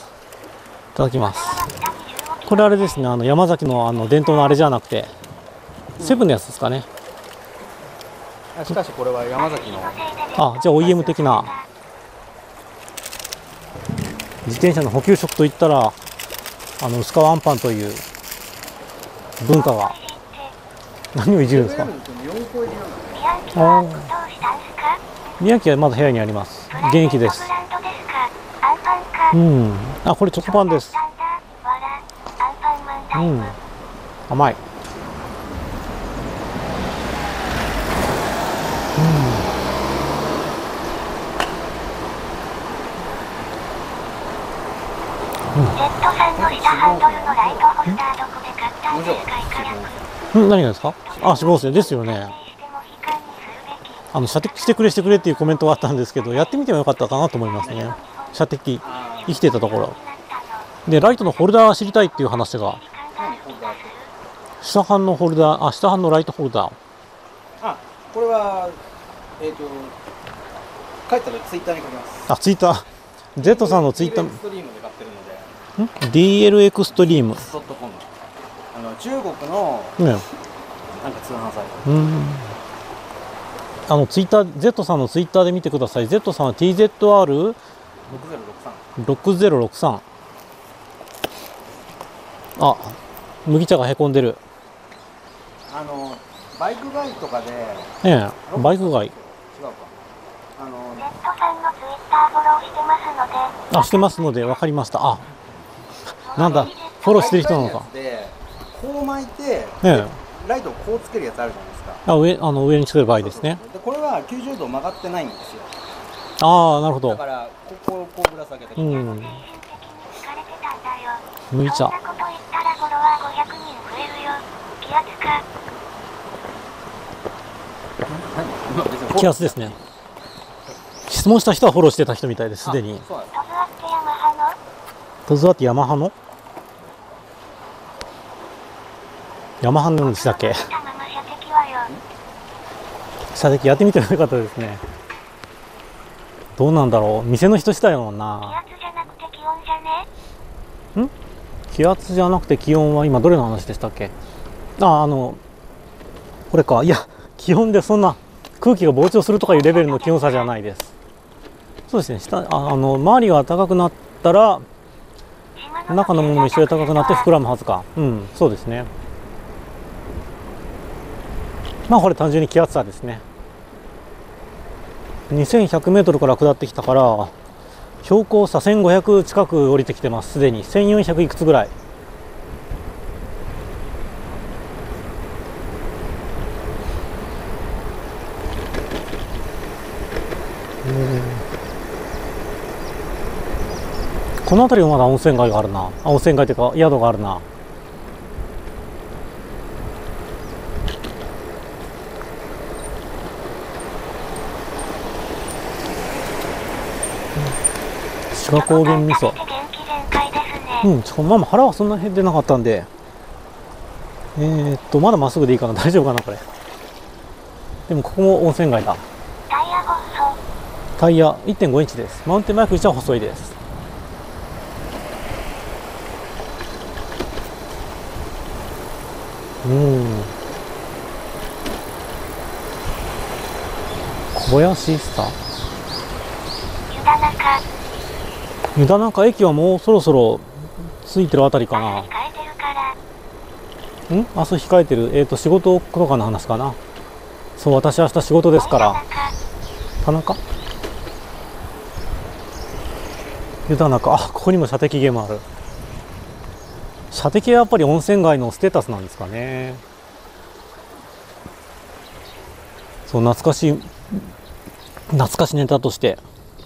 いただきます。これあれですね、あの山崎のあの伝統のあれじゃなくてセブンのやつですかね。 しかしこれは山崎の、 あ、じゃあ オーイーエム 的な。自転車の補給食といったらあの薄皮あんパンという文化が。何をいじるんですか。あ、宮城はまだ部屋にあります。現役です。うん、あ、これチョコパンです。うん、甘い。 Z さんの下ハンドルのライトホルダーどこで買ったんですか、イカ略。 ん、何がですか。あ、死亡性ですよね。あの射的してくれしてくれっていうコメントがあったんですけど、やってみてもよかったかなと思いますね。射的。 生きてたところで、ライトのホルダー知りたいっていう話が、下半のホルダー、あ、下半のライトホルダー。 あ、これはえっ、ー、と帰ったらツイッターに書きます。 あ、ツイッター Z さんのツイッターディーエルエクストリームで買ってるので。 ん ディーエルエクストリームドットコム、あの中国のね、 なんか通販サイト。 うん、あのツイッター Z さんのツイッターで見てください。 Z さんは ティーゼットアールろくゼロろくさん。あ、麦茶がへこんでる。 あのバイク街とかで、 ええ、バイク街。 違うか。あの Z さんのツイッターフォローしてますので。 あ、してますので、分かりました。あ、なんだ、フォローしてる人なのか。 でこう巻いて、 ええ、 ライトをこうつけるやつあるじゃないですか。 あ、上、あの上につける場合ですね。 でこれはきゅうじゅうど曲がってないんですよ。 ああ、なるほど。 だからここをこうぶら下げて、 うん、 精神的に疲れてたんだよ。 麦茶。 そんなこと言ったらフォロワーごひゃくにん増えるよ。気圧か。 気圧ですね。質問した人はフォローしてた人みたいです、すでに。 そうなんです。 トズワってヤマハのトズワってヤマハのヤマハなんでしたっけ。 たまま射的はよ。 射的やってみてもよかったですね。どうなんだろう、店の人したいもんな。 気圧じゃなくて気温じゃね。 ん気圧じゃなくて気温は今どれの話でしたっけ。あ、あのこれか。いや、気温でそんな空気が膨張するとかいうレベルの気温差じゃないです。そうですね、下、あ、あの周りが高くなったら中のものも一緒で高くなって膨らむはずか。うん、そうですね。まあこれ単純に気圧差ですね。にせんひゃくメートルから下ってきたから標高差せんごひゃく近く降りてきてます。すでにせんよんひゃくいくつぐらい。この辺りはまだ温泉街があるな。あ、温泉街というか宿があるな。志賀高原味噌。うん、ちょまあまあ腹はそんな減ってなかったんで、えー、っとまだまっすぐでいいかな。大丈夫かなこれ。でもここも温泉街だ。 タイヤ細。 タイヤ いってんごインチです。マウンテンバイクにしては細いです。うん。小林さ。 湯田中。 湯田中駅はもうそろそろ着いてるあたりかな。 控えてるから。 ん？明日控えてる。えっと仕事とかの話かな。そう、私明日仕事ですから。田中？湯田中。あ、ここにも射的ゲームある。射的はやっぱり温泉街のステータスなんですかね。そう、懐かしい懐かしいネタとして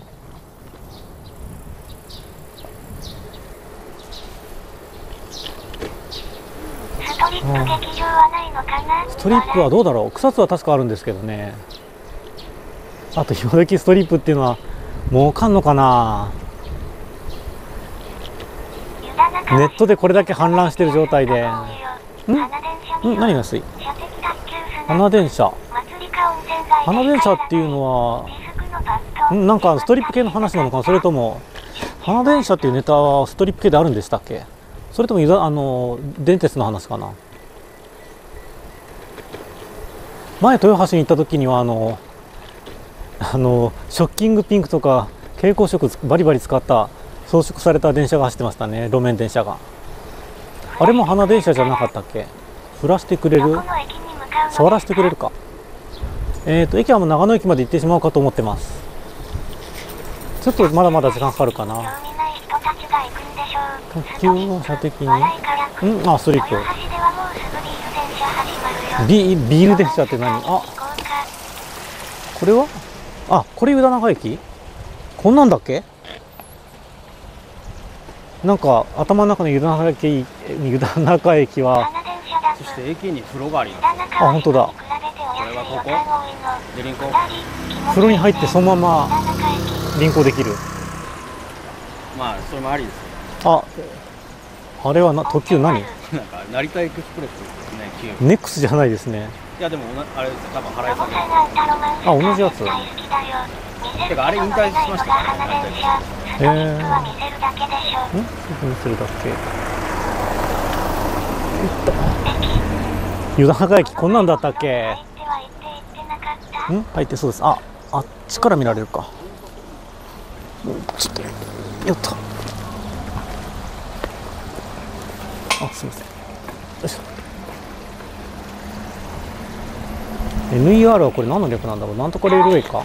ストリップ劇場はないのかな。 ストリップはどうだろう。草津は確かあるんですけどね。あと今時ストリップっていうのはもうかんのかな。ネットでこれだけ氾濫してる状態で。ん？ん？何が安い？花電車。花電車っていうのはんなんかストリップ系の話なのかな。それとも花電車っていうネタはストリップ系であるんでしたっけ。それともあの電鉄の話かな。前豊橋に行った時にはあのあのショッキングピンクとか蛍光色バリバリ使った装飾された電車が走ってましたね。路面電車が。あれも花電車じゃなかったっけ。降らしてくれる、触らせてくれるか。えっと駅はもう長野駅まで行ってしまうかと思ってます。ちょっとまだまだ時間かかるかな。特急の射的にんあストリップビ, ビール電車って何。あこれはあこれ湯田中駅こんなんだっけ。なんか頭の中の湯田中駅湯田中駅はそして駅に風呂があります。 あ本当だ。 これはここで臨港風呂に入ってそのまま臨港できる。 まあそれもありですよ。 あ、あれはな特急何？ なんか成田エクスプレスですね、旧。 ネックスじゃないですね。 いやでもおなあれですよ、多分原井さんの。 あ、同じやつ。 てかあれ引退しましたからね、成田エクスプレス。 へえ。ん？見せるだけ。湯田中駅こんなんだったっけ？ん？入ってそうです。あ、あっちから見られるか。ちょっとよっと。あ、すみません。よいしょ。エヌイーアール はこれ何の略なんだろう。なんとかレールウェイか。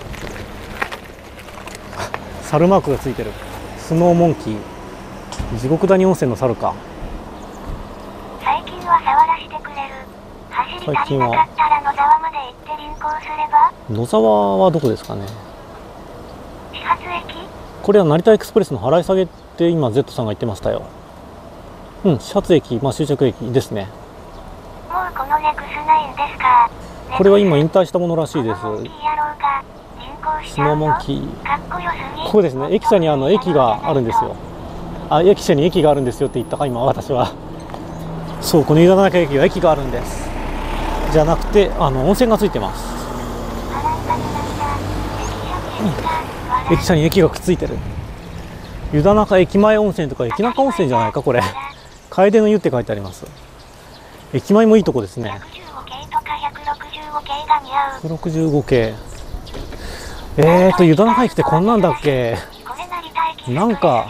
猿マークがついてる。スノーモンキー。地獄谷温泉の猿か。 最近は触らせてくれる。走り足りなかったら野沢まで行って輪行すれば。 野沢はどこですかね。 始発駅？ これは成田エクスプレスの払い下げって今 Z さんが言ってましたよ。うん、始発駅、まあ終着駅ですね。 もうこのネクスないんですか？ これは今引退したものらしいです。 スノーモンキー。 ここですね。駅舎にあの駅があるんですよ。あ、駅舎に駅があるんですよって言ったか今私は。そう、この湯田中駅は駅があるんです。じゃなくてあの温泉がついてます。うん、駅舎に駅がくっついてる。湯田中駅前温泉とか駅中温泉じゃないかこれ。楓の湯って書いてあります。駅前もいいとこですね。ひゃくろくじゅうご系。えーと湯田中駅ってこんなんだっけ？なんか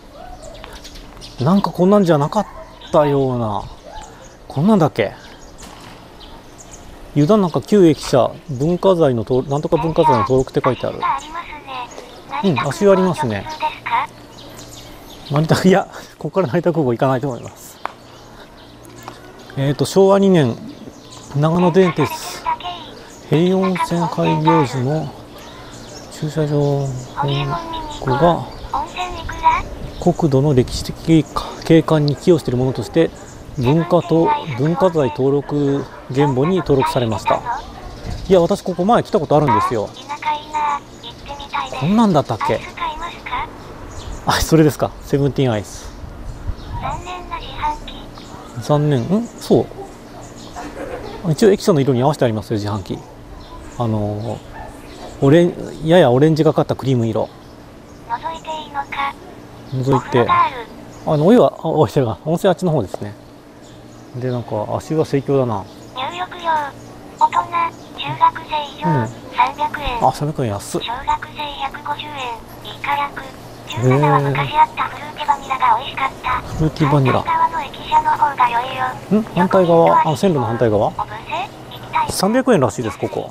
なんかこんなんじゃなかったような。こんなんだっけ？湯田中旧駅舎文化財のなんとか文化財の登録って書いてある。うん、足湯ありますね。成田、いや、ここから成田空港行かないと思います。えーと昭和にねん長野電鉄平温泉開業時の駐車場が国土の歴史的景観に寄与しているものとして文化と文化財登録原簿に登録されました。いや、私ここ前来たことあるんですよ。こんなんだったっけ？あ、それですか。セブンティーンアイス。残念。ん？そう。一応駅舎の色に合わせてありますよ、自販機。あのオレンややオレンジがかったクリーム色。覗いていいのか？覗いて。あのお湯はあおいてるが温泉あっちの方ですね。でなんか足湯は盛況だな。 入浴料大人中学生以上、うん、さんびゃくえん。 あ、さんびゃくえん安っ。 小学生ひゃくごじゅうえん。いい価格。じゅうななは昔あったフルーティバニラが美味しかった。 フルーティバニラ。 反対側の駅舎の方が良いよ。 ん？反対側、あ、線路の反対側？さんびゃくえんらしいですここ。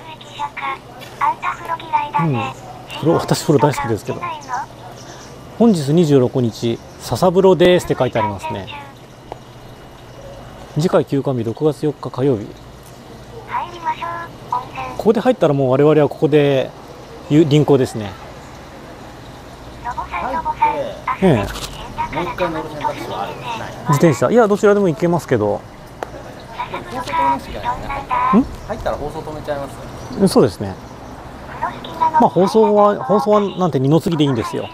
うん。風呂、私風呂大好きですけど。本日にじゅうろくにち笹風呂ですって書いてありますね。次回休館日ろくがつよっか火曜日。ここで入ったらもう我々はここで輪行ですね。ええ。もう一回乗る選択肢はある？自転車、いやどちらでも行けますけど。ん？ 入ったら放送止めちゃいます。 そうですね。まあ放送は放送はなんて二の次でいいんですよ。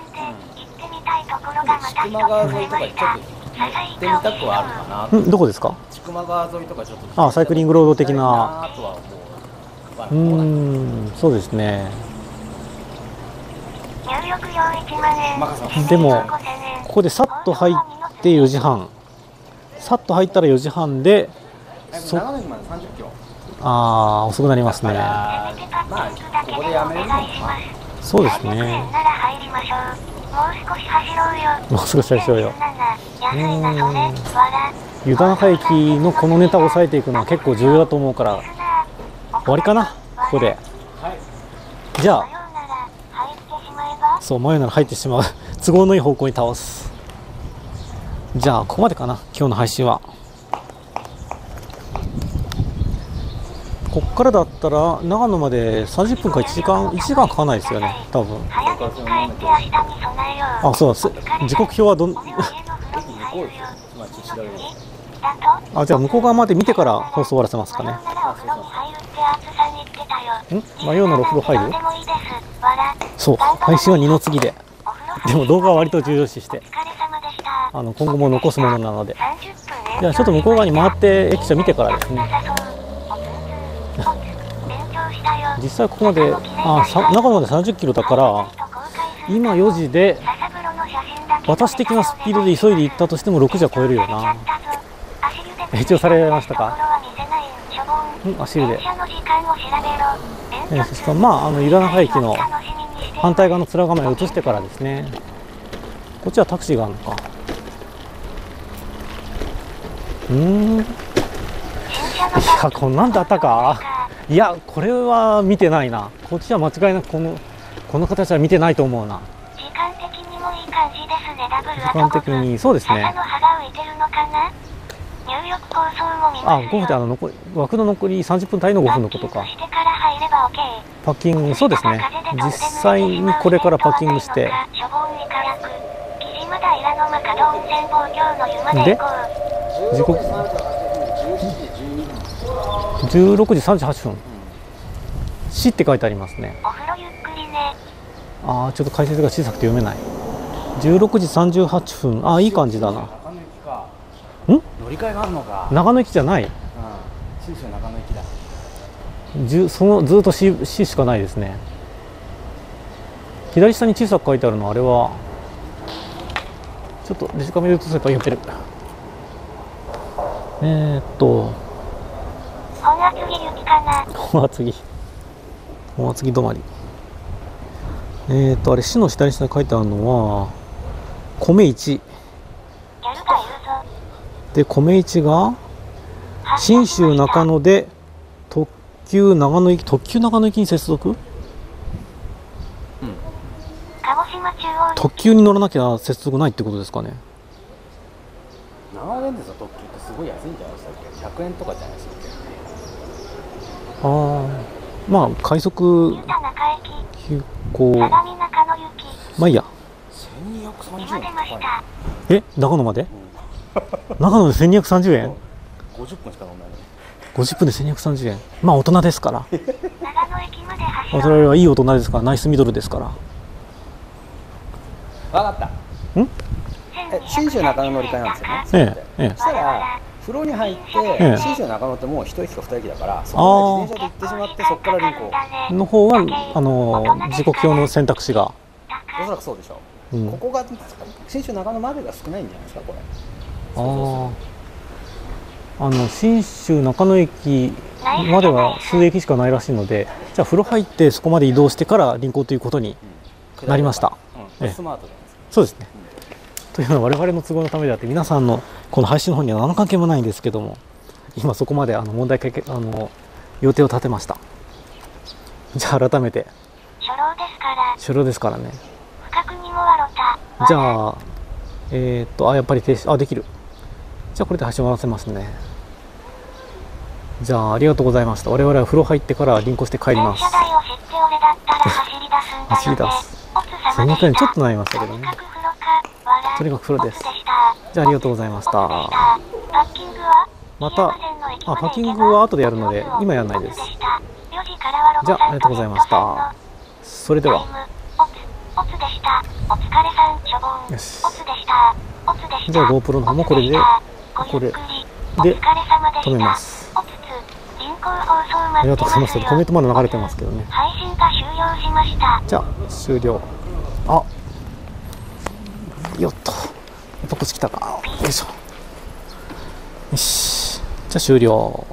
千曲川沿いとかちょっと行ってみたくはあるかな。 ん？どこですか？ 千曲川沿いとかちょっと。 あ、サイクリングロード的な。うーん、そうですね。でもここでさっと入ってよじはん。さっと入ったらよじはんで。そ長野駅までさんじゅっキロ。ああ、遅くなりますね。まあここでやめるのかな。 そうですね。もう少し走ろうよ。うーん。湯田中駅のこのネタを抑えていくのは結構重要だと思うから終わりかなここで。じゃあそう迷うなら入ってしまう都合のいい方向に倒す。じゃあここまでかな今日の配信は。こっからだったら長野までさんじゅっぷんかいちじかんいちじかんかかんないですよね多分。あ、そうだ、時刻表はどんあ、じゃあ向こう側まで見てから放送終わらせますかね。ん？真夜ならお風呂入る？そう、配信はにの次で。 でも動画は割と重要視して、 お疲れ様でした。 あの今後も残すものなので。 さんじゅっぷんじゃあちょっと向こう側に回って駅舎見てからですね。実際ここまで、あ、さ長野までさんじゅっキロだから、今よじで私的なスピードで急いで行ったとしてもろくじは超えるよな。一応されましたか？うん、足湯で。えー、そしたらまああの湯田中駅の反対側の面構えを移してからですね。こっちはタクシーがあるのか。うーん。いや、こんなんだったか。いや、これは見てないな。こっちは間違いなくこのこの形は見てないと思うな。 時間的にもいい感じですね。ダブル時間的にそうですね。あ、ごふんってあの残り枠の残りさんじゅっぷん単位のごふんのことか。パッキング、そうですね。実際にこれからパッキングして。で、時刻じゅうろくじさんじゅうはっぷん。しって書いてありますね。ああ、ちょっと解説が小さくて読めない。じゅうろくじさんじゅうはっぷん。ああ、いい感じだな。ん？ 乗り換えがあるのか。 長野駅じゃない。うん、 信州長野駅だ。 じゅそのずっと C, C しかないですね。左下に小さく書いてあるのあれはちょっとデジカメで映せば読める。えー、っと本厚木行きかな。 本厚木本厚木止まり。えー、っとあれ市の左下に書いてあるのは米一で、米一が信州中野で特急長野駅、特急長野駅に接続、うん、特急に乗らなきゃ接続ないってことですかね。 長野電鉄の特急ってすごい安いんじゃないですか。ひゃくえんとかじゃないですか。 ああ、まあ快速急行、まあいいや。 せんにひゃくさんじゅうえん高い。 え、長野まで、うん長野でせんにひゃくさんじゅうえん、 ごじゅっぷんしか乗らない。 ごじゅっぷんでせんにひゃくさんじゅうえん、まあ大人ですから我々はいい大人ですから、ナイスミドルですから。 分かった。ん？え、信州中野乗り換えなんですよね。ええ、ええ、そしたら風呂に入って、ええ、信州中野ってもう一駅か二駅だから、そこまで自転車で行ってしまって、そこから輪行の方があの時刻表の選択肢がおそらくそうでしょう、うん、ここが信州中野までが少ないんじゃないですか、これ。 ああ、あの信州中野駅までは数駅しかないらしいので、じゃあ風呂入ってそこまで移動してから輪行ということになりました。 うん、スマートです。 そうですね。というのは我々の都合のためであって、皆さんのこの配信の方には何の関係もないんですけども、今そこまであの問題解決あの予定を立てました。じゃあ改めて初老ですから初老ですからね。 不覚にも笑った。 じゃあえー、っとあやっぱり停止、あできる。じゃあこれで配信終わらせますね。じゃあありがとうございました。我々は風呂入ってから輪行して帰ります。走り出す。せんにひゃくえんちょっとなりましたけどね。とにかく風呂です。じゃあありがとうございました。また、あ、パッキングは後でやるので今やらないです。じゃあありがとうございました。それでは。よし。じゃあ GoPro の方もこれでこれで止めます。ありがとうございます。コメントまだ流れてますけどね。じゃあ終了。あ、よっと、やっぱこっち来たか。よいしょ。よし。じゃあ終了。